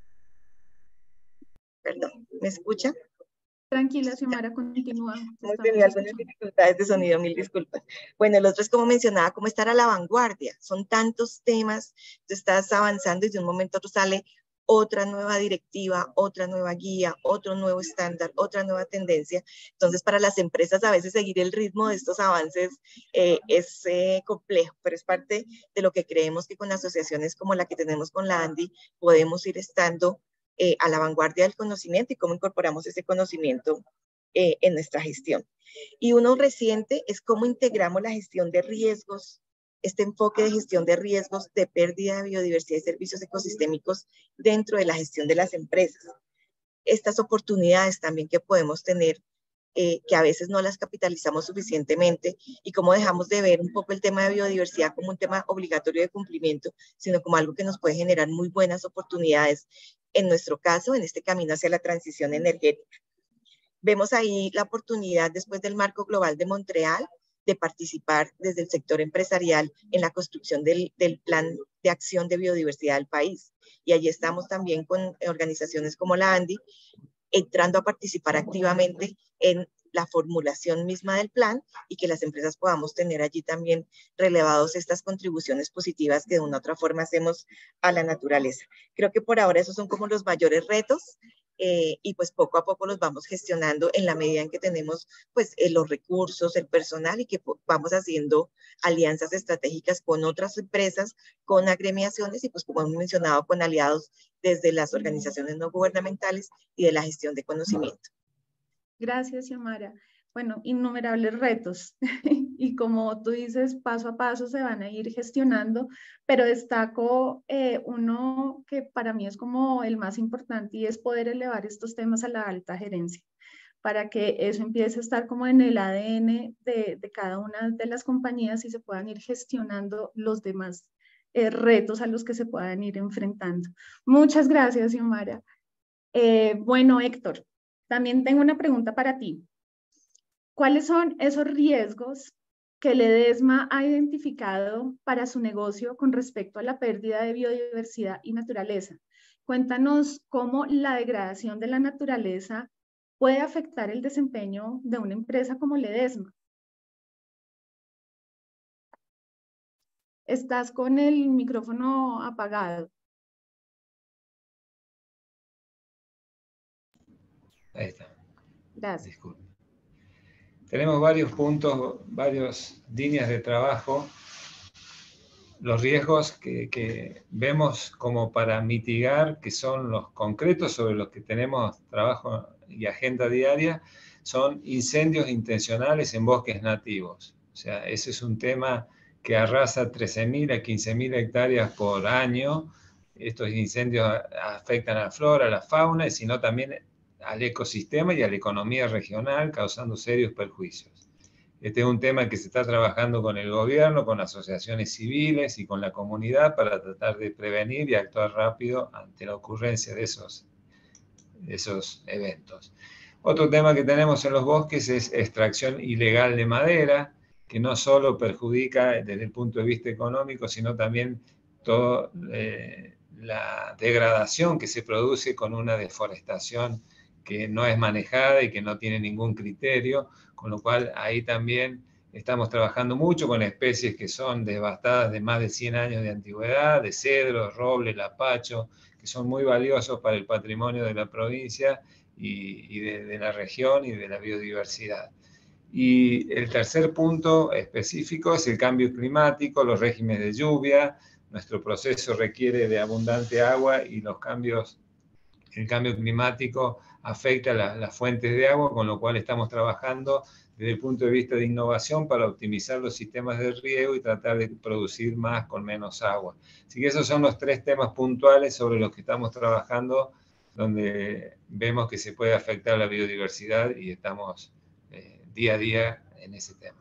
Perdón, ¿me escuchan? Tranquila, Xiomara, continúa. Hemos tenido algunas dificultades de sonido, mil disculpas. Bueno, el otro es, como mencionaba, cómo estar a la vanguardia. Son tantos temas, tú estás avanzando y de un momento a otro sale otra nueva directiva, otra nueva guía, otro nuevo estándar, otra nueva tendencia. Entonces, para las empresas a veces seguir el ritmo de estos avances es complejo, pero es parte de lo que creemos que con asociaciones como la que tenemos con la ANDI podemos ir estando a la vanguardia del conocimiento y cómo incorporamos ese conocimiento en nuestra gestión. Y uno reciente es cómo integramos la gestión de riesgos, este enfoque de gestión de riesgos de pérdida de biodiversidad y servicios ecosistémicos dentro de la gestión de las empresas. Estas oportunidades también que podemos tener, que a veces no las capitalizamos suficientemente, y cómo dejamos de ver un poco el tema de biodiversidad como un tema obligatorio de cumplimiento, sino como algo que nos puede generar muy buenas oportunidades, en nuestro caso, en este camino hacia la transición energética. Vemos ahí la oportunidad, después del Marco Global de Montreal, de participar desde el sector empresarial en la construcción del Plan de Acción de Biodiversidad del país. Y allí estamos también con organizaciones como la ANDI, entrando a participar activamente en la formulación misma del plan y que las empresas podamos tener allí también relevados estas contribuciones positivas que de una u otra forma hacemos a la naturaleza. Creo que por ahora esos son como los mayores retos. Y pues poco a poco los vamos gestionando en la medida en que tenemos pues los recursos, el personal y que vamos haciendo alianzas estratégicas con otras empresas, con agremiaciones y pues como hemos mencionado con aliados desde las organizaciones no gubernamentales y de la gestión de conocimiento. Gracias, Xiomara. Bueno, innumerables retos y como tú dices, paso a paso se van a ir gestionando, pero destaco uno que para mí es como el más importante y es poder elevar estos temas a la alta gerencia para que eso empiece a estar como en el ADN de cada una de las compañías y se puedan ir gestionando los demás retos a los que se puedan ir enfrentando. Muchas gracias, Xiomara. Bueno, Héctor, también tengo una pregunta para ti. ¿Cuáles son esos riesgos que Ledesma ha identificado para su negocio con respecto a la pérdida de biodiversidad y naturaleza? Cuéntanos cómo la degradación de la naturaleza puede afectar el desempeño de una empresa como Ledesma. Estás con el micrófono apagado. Ahí está. Gracias. Disculpe. Tenemos varios puntos, varias líneas de trabajo. Los riesgos que vemos como para mitigar, que son los concretos sobre los que tenemos trabajo y agenda diaria, son incendios intencionales en bosques nativos. O sea, ese es un tema que arrasa 13.000 a 15.000 hectáreas por año. Estos incendios afectan a la flora, a la fauna, y sino también al ecosistema y a la economía regional, causando serios perjuicios. Este es un tema que se está trabajando con el gobierno, con asociaciones civiles y con la comunidad para tratar de prevenir y actuar rápido ante la ocurrencia de esos eventos. Otro tema que tenemos en los bosques es extracción ilegal de madera, que no solo perjudica desde el punto de vista económico, sino también toda la degradación que se produce con una deforestación que no es manejada y que no tiene ningún criterio, con lo cual ahí también estamos trabajando mucho con especies que son devastadas de más de 100 años de antigüedad, de cedro, roble, lapacho, que son muy valiosos para el patrimonio de la provincia y de la región y de la biodiversidad. Y el tercer punto específico es el cambio climático, los regímenes de lluvia. Nuestro proceso requiere de abundante agua y el cambio climático afecta las fuentes de agua, con lo cual estamos trabajando desde el punto de vista de innovación para optimizar los sistemas de riego y tratar de producir más con menos agua. Así que esos son los tres temas puntuales sobre los que estamos trabajando, donde vemos que se puede afectar la biodiversidad y estamos día a día en ese tema.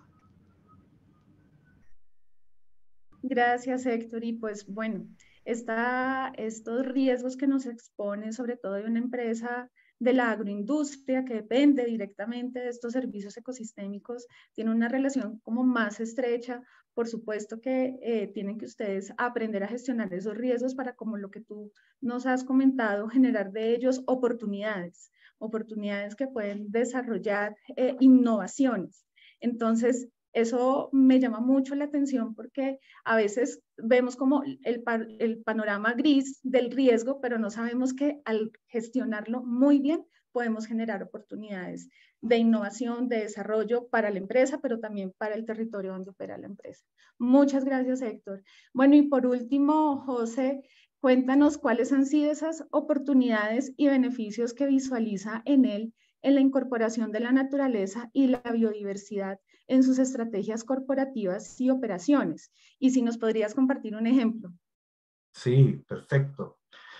Gracias, Héctor. Y pues bueno, estos riesgos que nos expone, sobre todo de una empresa de la agroindustria que depende directamente de estos servicios ecosistémicos, tiene una relación como más estrecha. Por supuesto que tienen que ustedes aprender a gestionar esos riesgos para, como lo que tú nos has comentado, generar de ellos oportunidades que pueden desarrollar innovaciones. Entonces, eso me llama mucho la atención porque a veces vemos como el panorama gris del riesgo, pero no sabemos que al gestionarlo muy bien podemos generar oportunidades de innovación, de desarrollo para la empresa, pero también para el territorio donde opera la empresa. Muchas gracias, Héctor. Bueno, y por último, José, cuéntanos cuáles han sido esas oportunidades y beneficios que visualiza en él en la incorporación de la naturaleza y la biodiversidad en sus estrategias corporativas y operaciones. Y si nos podrías compartir un ejemplo. Sí, perfecto.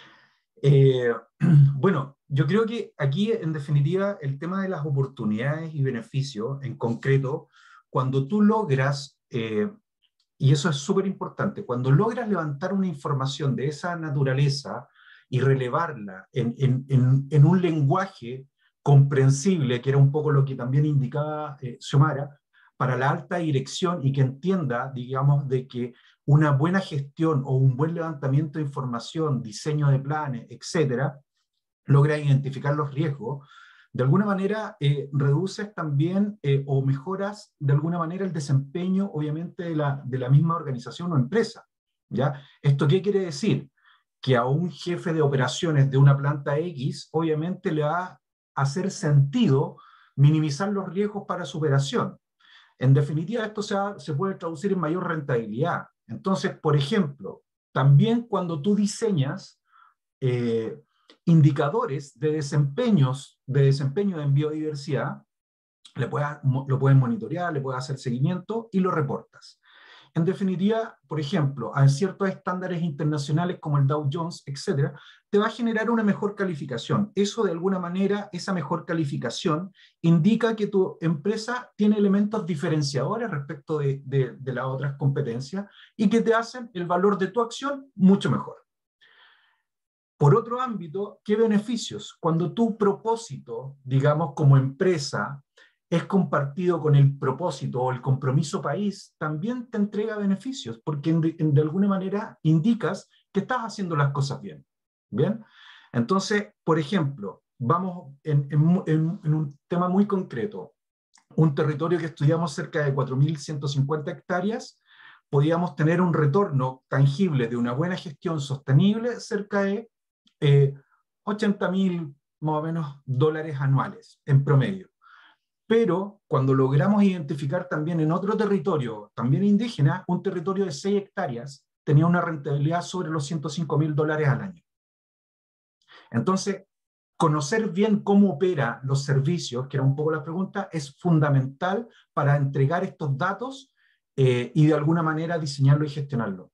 Bueno, yo creo que aquí, en definitiva, el tema de las oportunidades y beneficios, en concreto, cuando tú logras, y eso es súper importante, cuando logras levantar una información de esa naturaleza y relevarla en un lenguaje comprensible, que era un poco lo que también indicaba Xiomara, para la alta dirección y que entienda, digamos, de que una buena gestión o un buen levantamiento de información, diseño de planes, etcétera, logra identificar los riesgos, de alguna manera reduces también o mejoras de alguna manera el desempeño, obviamente, de la misma organización o empresa, ¿ya? ¿Esto qué quiere decir? Que a un jefe de operaciones de una planta X, obviamente le va a hacer sentido minimizar los riesgos para su operación. En definitiva, esto se puede traducir en mayor rentabilidad. Entonces, por ejemplo, también cuando tú diseñas indicadores de desempeño en biodiversidad, lo puedes monitorear, le puedes hacer seguimiento y lo reportas. En definitiva, por ejemplo, a ciertos estándares internacionales como el Dow Jones, etcétera, te va a generar una mejor calificación. Eso, de alguna manera, esa mejor calificación indica que tu empresa tiene elementos diferenciadores respecto de las otras competencias y que te hacen el valor de tu acción mucho mejor. Por otro ámbito, ¿qué beneficios? Cuando tu propósito, digamos, como empresa, es compartido con el propósito o el compromiso país, también te entrega beneficios, porque de alguna manera indicas que estás haciendo las cosas bien. ¿Bien? Entonces, por ejemplo, vamos en un tema muy concreto. Un territorio que estudiamos cerca de 4.150 hectáreas, podíamos tener un retorno tangible de una buena gestión sostenible cerca de 80.000 más o menos dólares anuales en promedio. Pero cuando logramos identificar también en otro territorio, también indígena, un territorio de 6 hectáreas, tenía una rentabilidad sobre los $105.000 al año. Entonces, conocer bien cómo operan los servicios, que era un poco la pregunta, es fundamental para entregar estos datos y de alguna manera diseñarlo y gestionarlo.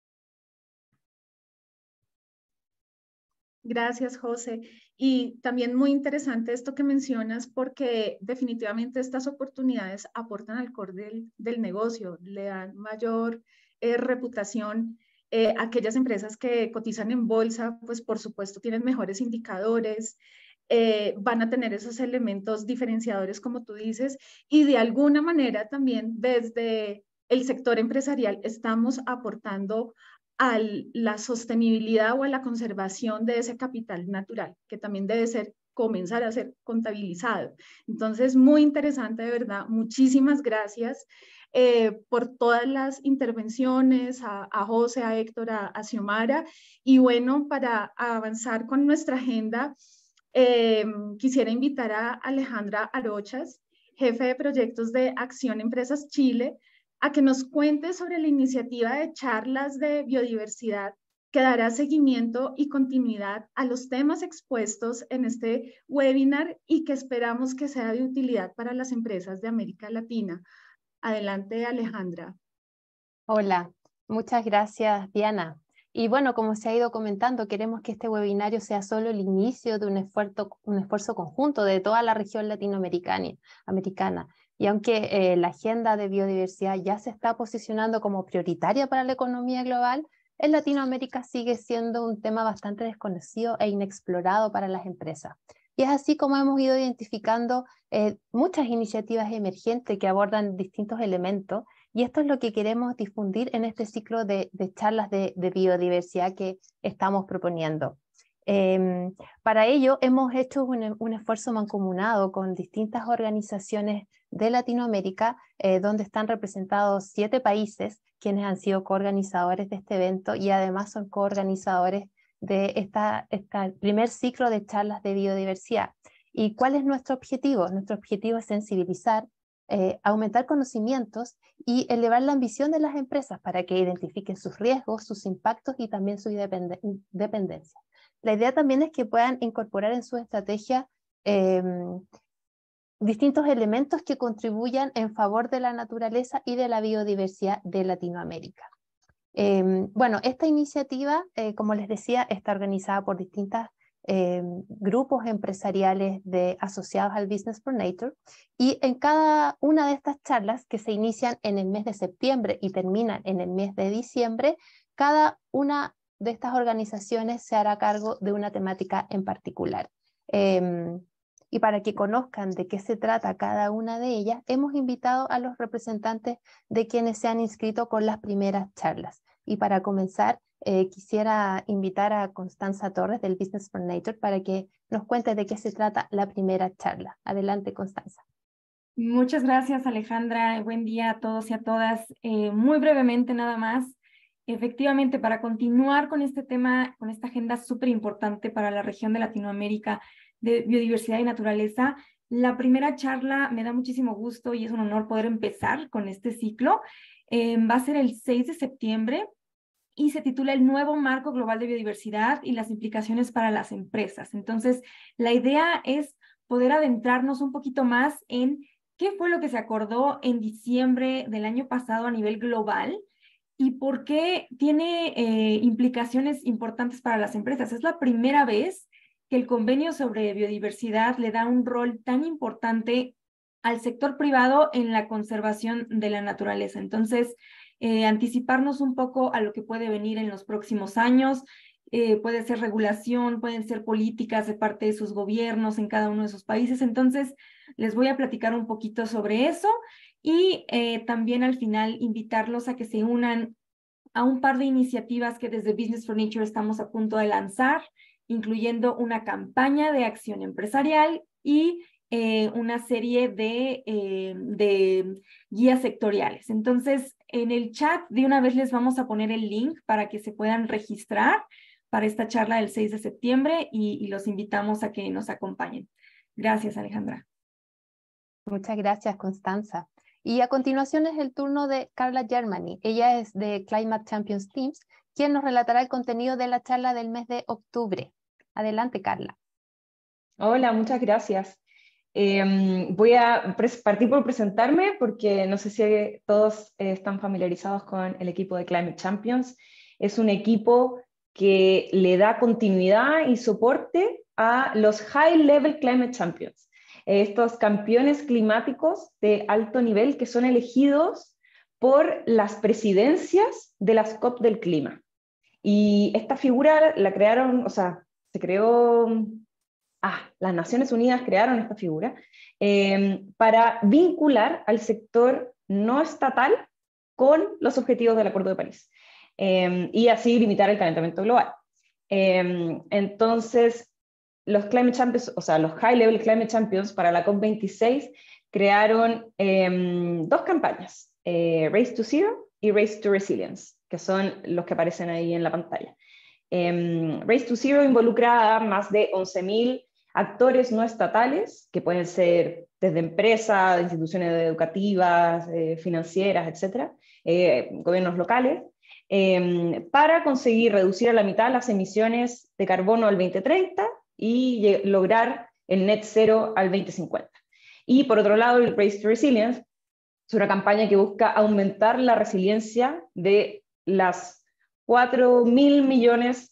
Gracias, José. Y también muy interesante esto que mencionas, porque definitivamente estas oportunidades aportan al core del negocio, le dan mayor reputación. Aquellas empresas que cotizan en bolsa, pues por supuesto tienen mejores indicadores, van a tener esos elementos diferenciadores, como tú dices, y de alguna manera también desde el sector empresarial estamos aportando a la sostenibilidad o a la conservación de ese capital natural, que también debe comenzar a ser contabilizado. Entonces, muy interesante, de verdad. Muchísimas gracias por todas las intervenciones, a José, a Héctor, a Xiomara. Y bueno, para avanzar con nuestra agenda, quisiera invitar a Alejandra Arochas, jefe de proyectos de Acción Empresas Chile, a que nos cuente sobre la iniciativa de charlas de biodiversidad que dará seguimiento y continuidad a los temas expuestos en este webinar y que esperamos que sea de utilidad para las empresas de América Latina. Adelante, Alejandra. Hola, muchas gracias, Diana. Y bueno, como se ha ido comentando, queremos que este webinario sea solo el inicio de un esfuerzo conjunto de toda la región latinoamericana. Y aunque la agenda de biodiversidad ya se está posicionando como prioritaria para la economía global, en Latinoamérica sigue siendo un tema bastante desconocido e inexplorado para las empresas. Y es así como hemos ido identificando muchas iniciativas emergentes que abordan distintos elementos, y esto es lo que queremos difundir en este ciclo de charlas de biodiversidad que estamos proponiendo. Para ello hemos hecho un esfuerzo mancomunado con distintas organizaciones de Latinoamérica, donde están representados 7 países, quienes han sido coorganizadores de este evento y además son coorganizadores de este primer ciclo de charlas de biodiversidad. ¿Y cuál es nuestro objetivo? Nuestro objetivo es sensibilizar, aumentar conocimientos y elevar la ambición de las empresas para que identifiquen sus riesgos, sus impactos y también su dependencia. La idea también es que puedan incorporar en su estrategia distintos elementos que contribuyan en favor de la naturaleza y de la biodiversidad de Latinoamérica. Bueno, esta iniciativa, como les decía, está organizada por distintos grupos empresariales asociados al Business for Nature, y en cada una de estas charlas, que se inician en el mes de septiembre y terminan en el mes de diciembre, cada una de estas organizaciones se hará cargo de una temática en particular. Y para que conozcan de qué se trata cada una de ellas, hemos invitado a los representantes de quienes se han inscrito con las primeras charlas. Y para comenzar, quisiera invitar a Constanza Torres del Business for Nature para que nos cuente de qué se trata la primera charla. Adelante, Constanza. Muchas gracias, Alejandra. Buen día a todos y a todas. Muy brevemente nada más. Efectivamente, para continuar con este tema, con esta agenda súper importante para la región de Latinoamérica de biodiversidad y naturaleza, la primera charla me da muchísimo gusto y es un honor poder empezar con este ciclo. Va a ser el 6 de septiembre y se titula El nuevo marco global de biodiversidad y las implicaciones para las empresas. Entonces, la idea es poder adentrarnos un poquito más en qué fue lo que se acordó en diciembre del año pasado a nivel global y por qué tiene implicaciones importantes para las empresas. Es la primera vez que el convenio sobre biodiversidad le da un rol tan importante al sector privado en la conservación de la naturaleza. Entonces, anticiparnos un poco a lo que puede venir en los próximos años, puede ser regulación, pueden ser políticas de parte de sus gobiernos en cada uno de sus países. Entonces, les voy a platicar un poquito sobre eso y también al final invitarlos a que se unan a un par de iniciativas que desde Business for Nature estamos a punto de lanzar, incluyendo una campaña de acción empresarial y una serie de guías sectoriales. Entonces, en el chat de una vez les vamos a poner el link para que se puedan registrar para esta charla del 6 de septiembre y los invitamos a que nos acompañen. Gracias, Alejandra. Muchas gracias, Constanza. Y a continuación es el turno de Carla Germany. Ella es de Climate Champions Teams, quien nos relatará el contenido de la charla del mes de octubre. Adelante, Carla. Hola, muchas gracias. Voy a partir por presentarme porque no sé si todos están familiarizados con el equipo de Climate Champions. Es un equipo que le da continuidad y soporte a los High Level Climate Champions, estos campeones climáticos de alto nivel que son elegidos por las presidencias de las COP del clima. Y esta figura la crearon, o sea, se creó... las Naciones Unidas crearon esta figura para vincular al sector no estatal con los objetivos del Acuerdo de París y así limitar el calentamiento global. Entonces, los Climate Champions, o sea, los High Level Climate Champions para la COP26 crearon dos campañas, Race to Zero y Race to Resilience, que son los que aparecen ahí en la pantalla. Race to Zero involucra a más de 11.000 actores no estatales, que pueden ser desde empresas, instituciones educativas, financieras, etcétera, gobiernos locales, para conseguir reducir a la mitad las emisiones de carbono al 2030 y lograr el net zero al 2050. Y por otro lado, el Race to Resilience es una campaña que busca aumentar la resiliencia de las 4.000 millones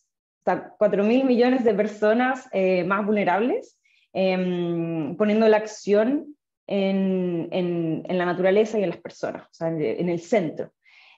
de personas más vulnerables, poniendo la acción en la naturaleza y en las personas, o sea, en el centro.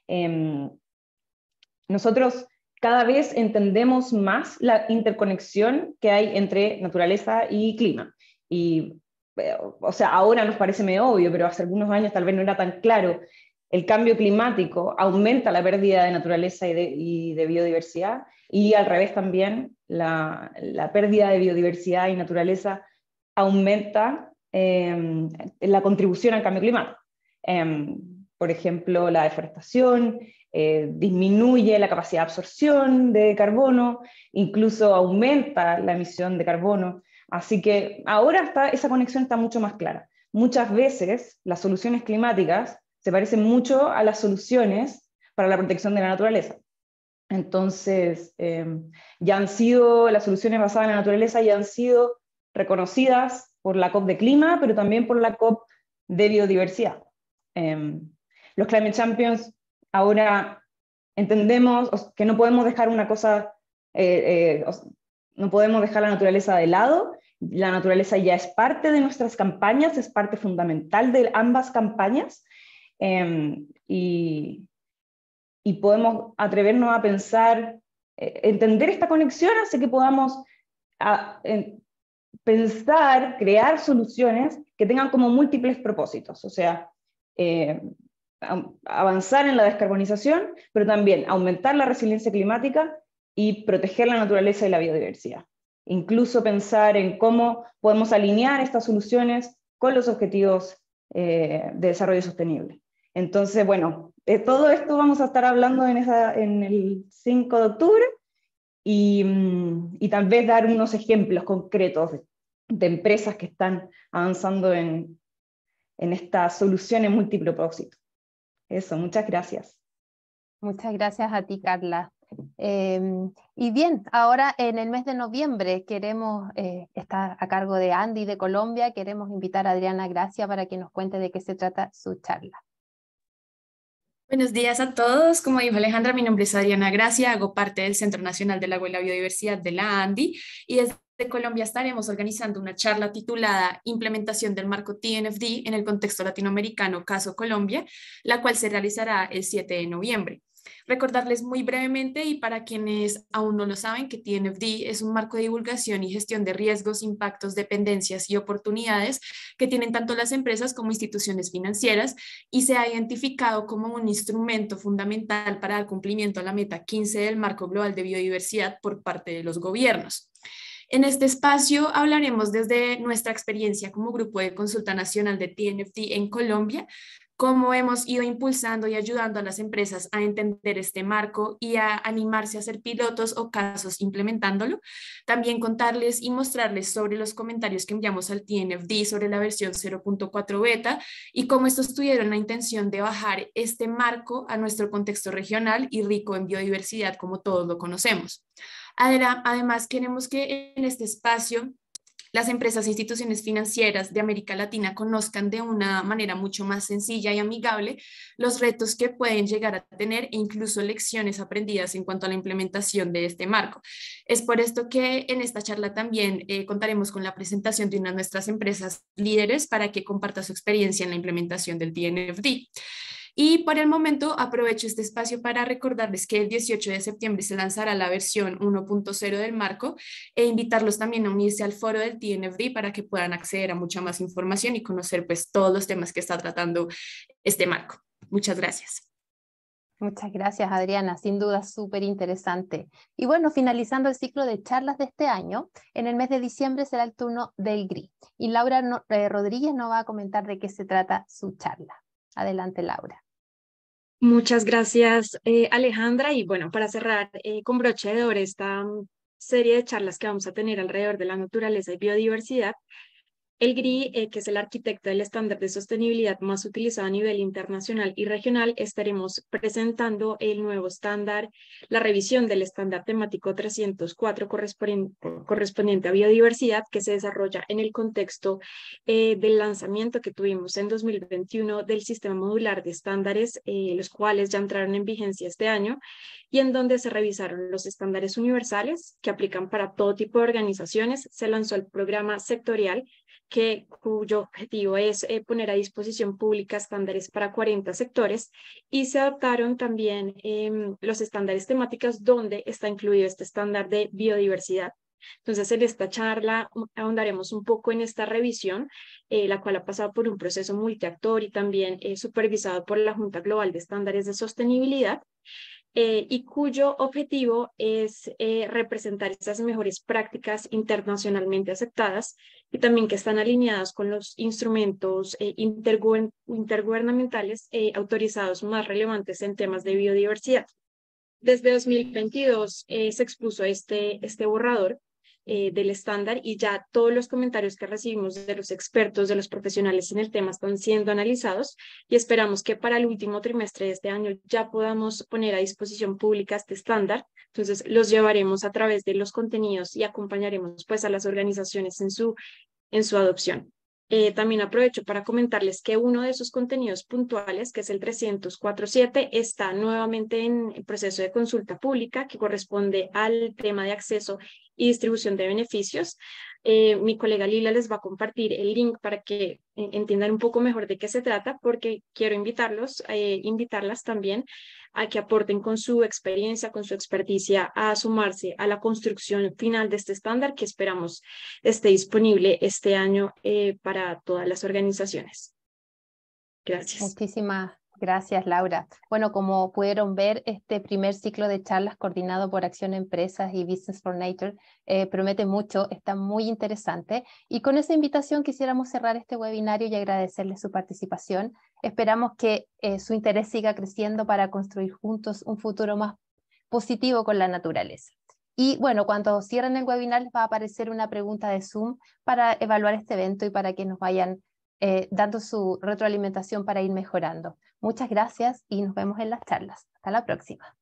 Nosotros cada vez entendemos más la interconexión que hay entre naturaleza y clima. Y, o sea, ahora nos parece medio obvio, pero hace algunos años tal vez no era tan claro. El cambio climático aumenta la pérdida de naturaleza y de biodiversidad, y al revés también, la pérdida de biodiversidad y naturaleza aumenta la contribución al cambio climático. Por ejemplo, la deforestación disminuye la capacidad de absorción de carbono, incluso aumenta la emisión de carbono. Así que ahora esa conexión está mucho más clara. Muchas veces las soluciones climáticas se parecen mucho a las soluciones para la protección de la naturaleza. Entonces, las soluciones basadas en la naturaleza ya han sido reconocidas por la COP de clima, pero también por la COP de biodiversidad. Los Climate Champions ahora entendemos que no podemos dejar una cosa, no podemos dejar la naturaleza de lado. La naturaleza ya es parte de nuestras campañas, es parte fundamental de ambas campañas, y podemos atrevernos a pensar, entender esta conexión hace que podamos pensar, crear soluciones que tengan como múltiples propósitos. O sea, avanzar en la descarbonización, pero también aumentar la resiliencia climática y proteger la naturaleza y la biodiversidad. Incluso pensar en cómo podemos alinear estas soluciones con los objetivos de desarrollo sostenible. Entonces, bueno, de todo esto vamos a estar hablando en el 5 de octubre y tal vez dar unos ejemplos concretos de empresas que están avanzando en estas soluciones multipropósito. Eso, muchas gracias. Muchas gracias a ti, Carla. Y bien, ahora en el mes de noviembre queremos, está a cargo de Andy de Colombia, queremos invitar a Adriana Gracia para que nos cuente de qué se trata su charla. Buenos días a todos. Como dijo Alejandra, mi nombre es Adriana Gracia, hago parte del Centro Nacional del Agua y la Biodiversidad de la ANDI y desde Colombia estaremos organizando una charla titulada Implementación del marco TNFD en el contexto latinoamericano, caso Colombia, la cual se realizará el 7 de noviembre. Recordarles muy brevemente y para quienes aún no lo saben que TNFD es un marco de divulgación y gestión de riesgos, impactos, dependencias y oportunidades que tienen tanto las empresas como instituciones financieras y se ha identificado como un instrumento fundamental para dar cumplimiento a la meta 15 del marco global de biodiversidad por parte de los gobiernos. En este espacio hablaremos desde nuestra experiencia como Grupo de Consulta Nacional de TNFD en Colombia, cómo hemos ido impulsando y ayudando a las empresas a entender este marco y a animarse a hacer pilotos o casos implementándolo. También contarles y mostrarles sobre los comentarios que enviamos al TNFD sobre la versión 0.4 beta y cómo estos tuvieron la intención de bajar este marco a nuestro contexto regional y rico en biodiversidad como todos lo conocemos. Además, queremos que en este espacio las empresas e instituciones financieras de América Latina conozcan de una manera mucho más sencilla y amigable los retos que pueden llegar a tener e incluso lecciones aprendidas en cuanto a la implementación de este marco. Es por esto que en esta charla también contaremos con la presentación de una de nuestras empresas líderes para que comparta su experiencia en la implementación del TNFD. Y por el momento aprovecho este espacio para recordarles que el 18 de septiembre se lanzará la versión 1.0 del marco e invitarlos también a unirse al foro del TNFD para que puedan acceder a mucha más información y conocer pues todos los temas que está tratando este marco. Muchas gracias. Muchas gracias, Adriana, sin duda súper interesante. Y bueno, finalizando el ciclo de charlas de este año, en el mes de diciembre será el turno del GRI y Laura Rodríguez nos va a comentar de qué se trata su charla. Adelante, Laura. Muchas gracias, Alejandra. Y bueno, para cerrar con broche de oro esta serie de charlas que vamos a tener alrededor de la naturaleza y biodiversidad, el GRI, que es el arquitecto del estándar de sostenibilidad más utilizado a nivel internacional y regional, estaremos presentando el nuevo estándar, la revisión del estándar temático 304 correspondiente a biodiversidad, que se desarrolla en el contexto del lanzamiento que tuvimos en 2021 del sistema modular de estándares, los cuales ya entraron en vigencia este año, y en donde se revisaron los estándares universales que aplican para todo tipo de organizaciones. Se lanzó el programa sectorial, cuyo objetivo es poner a disposición pública estándares para 40 sectores, y se adoptaron también los estándares temáticos donde está incluido este estándar de biodiversidad. Entonces, en esta charla ahondaremos un poco en esta revisión, la cual ha pasado por un proceso multiactor y también supervisado por la Junta Global de Estándares de Sostenibilidad, y cuyo objetivo es representar esas mejores prácticas internacionalmente aceptadas y también que están alineadas con los instrumentos intergubernamentales autorizados más relevantes en temas de biodiversidad. Desde 2022 se expuso este borrador del estándar, y ya todos los comentarios que recibimos de los expertos, de los profesionales en el tema, están siendo analizados, y esperamos que para el último trimestre de este año ya podamos poner a disposición pública este estándar. Entonces los llevaremos a través de los contenidos y acompañaremos pues a las organizaciones en su adopción. También aprovecho para comentarles que uno de esos contenidos puntuales, que es el 304.7, está nuevamente en el proceso de consulta pública, que corresponde al tema de acceso y distribución de beneficios. Mi colega Lila les va a compartir el link para que entiendan un poco mejor de qué se trata, porque quiero invitarlas también a que aporten con su experiencia, con su experticia, a sumarse a la construcción final de este estándar, que esperamos esté disponible este año para todas las organizaciones. Gracias. Gracias, Laura. Bueno, como pudieron ver, este primer ciclo de charlas coordinado por Acción Empresas y Business for Nature promete mucho, está muy interesante. Y con esa invitación quisiéramos cerrar este webinario y agradecerles su participación. Esperamos que su interés siga creciendo para construir juntos un futuro más positivo con la naturaleza. Y bueno, cuando cierren el webinar les va a aparecer una pregunta de Zoom para evaluar este evento y para que nos vayan dando su retroalimentación para ir mejorando. Muchas gracias y nos vemos en las charlas. Hasta la próxima.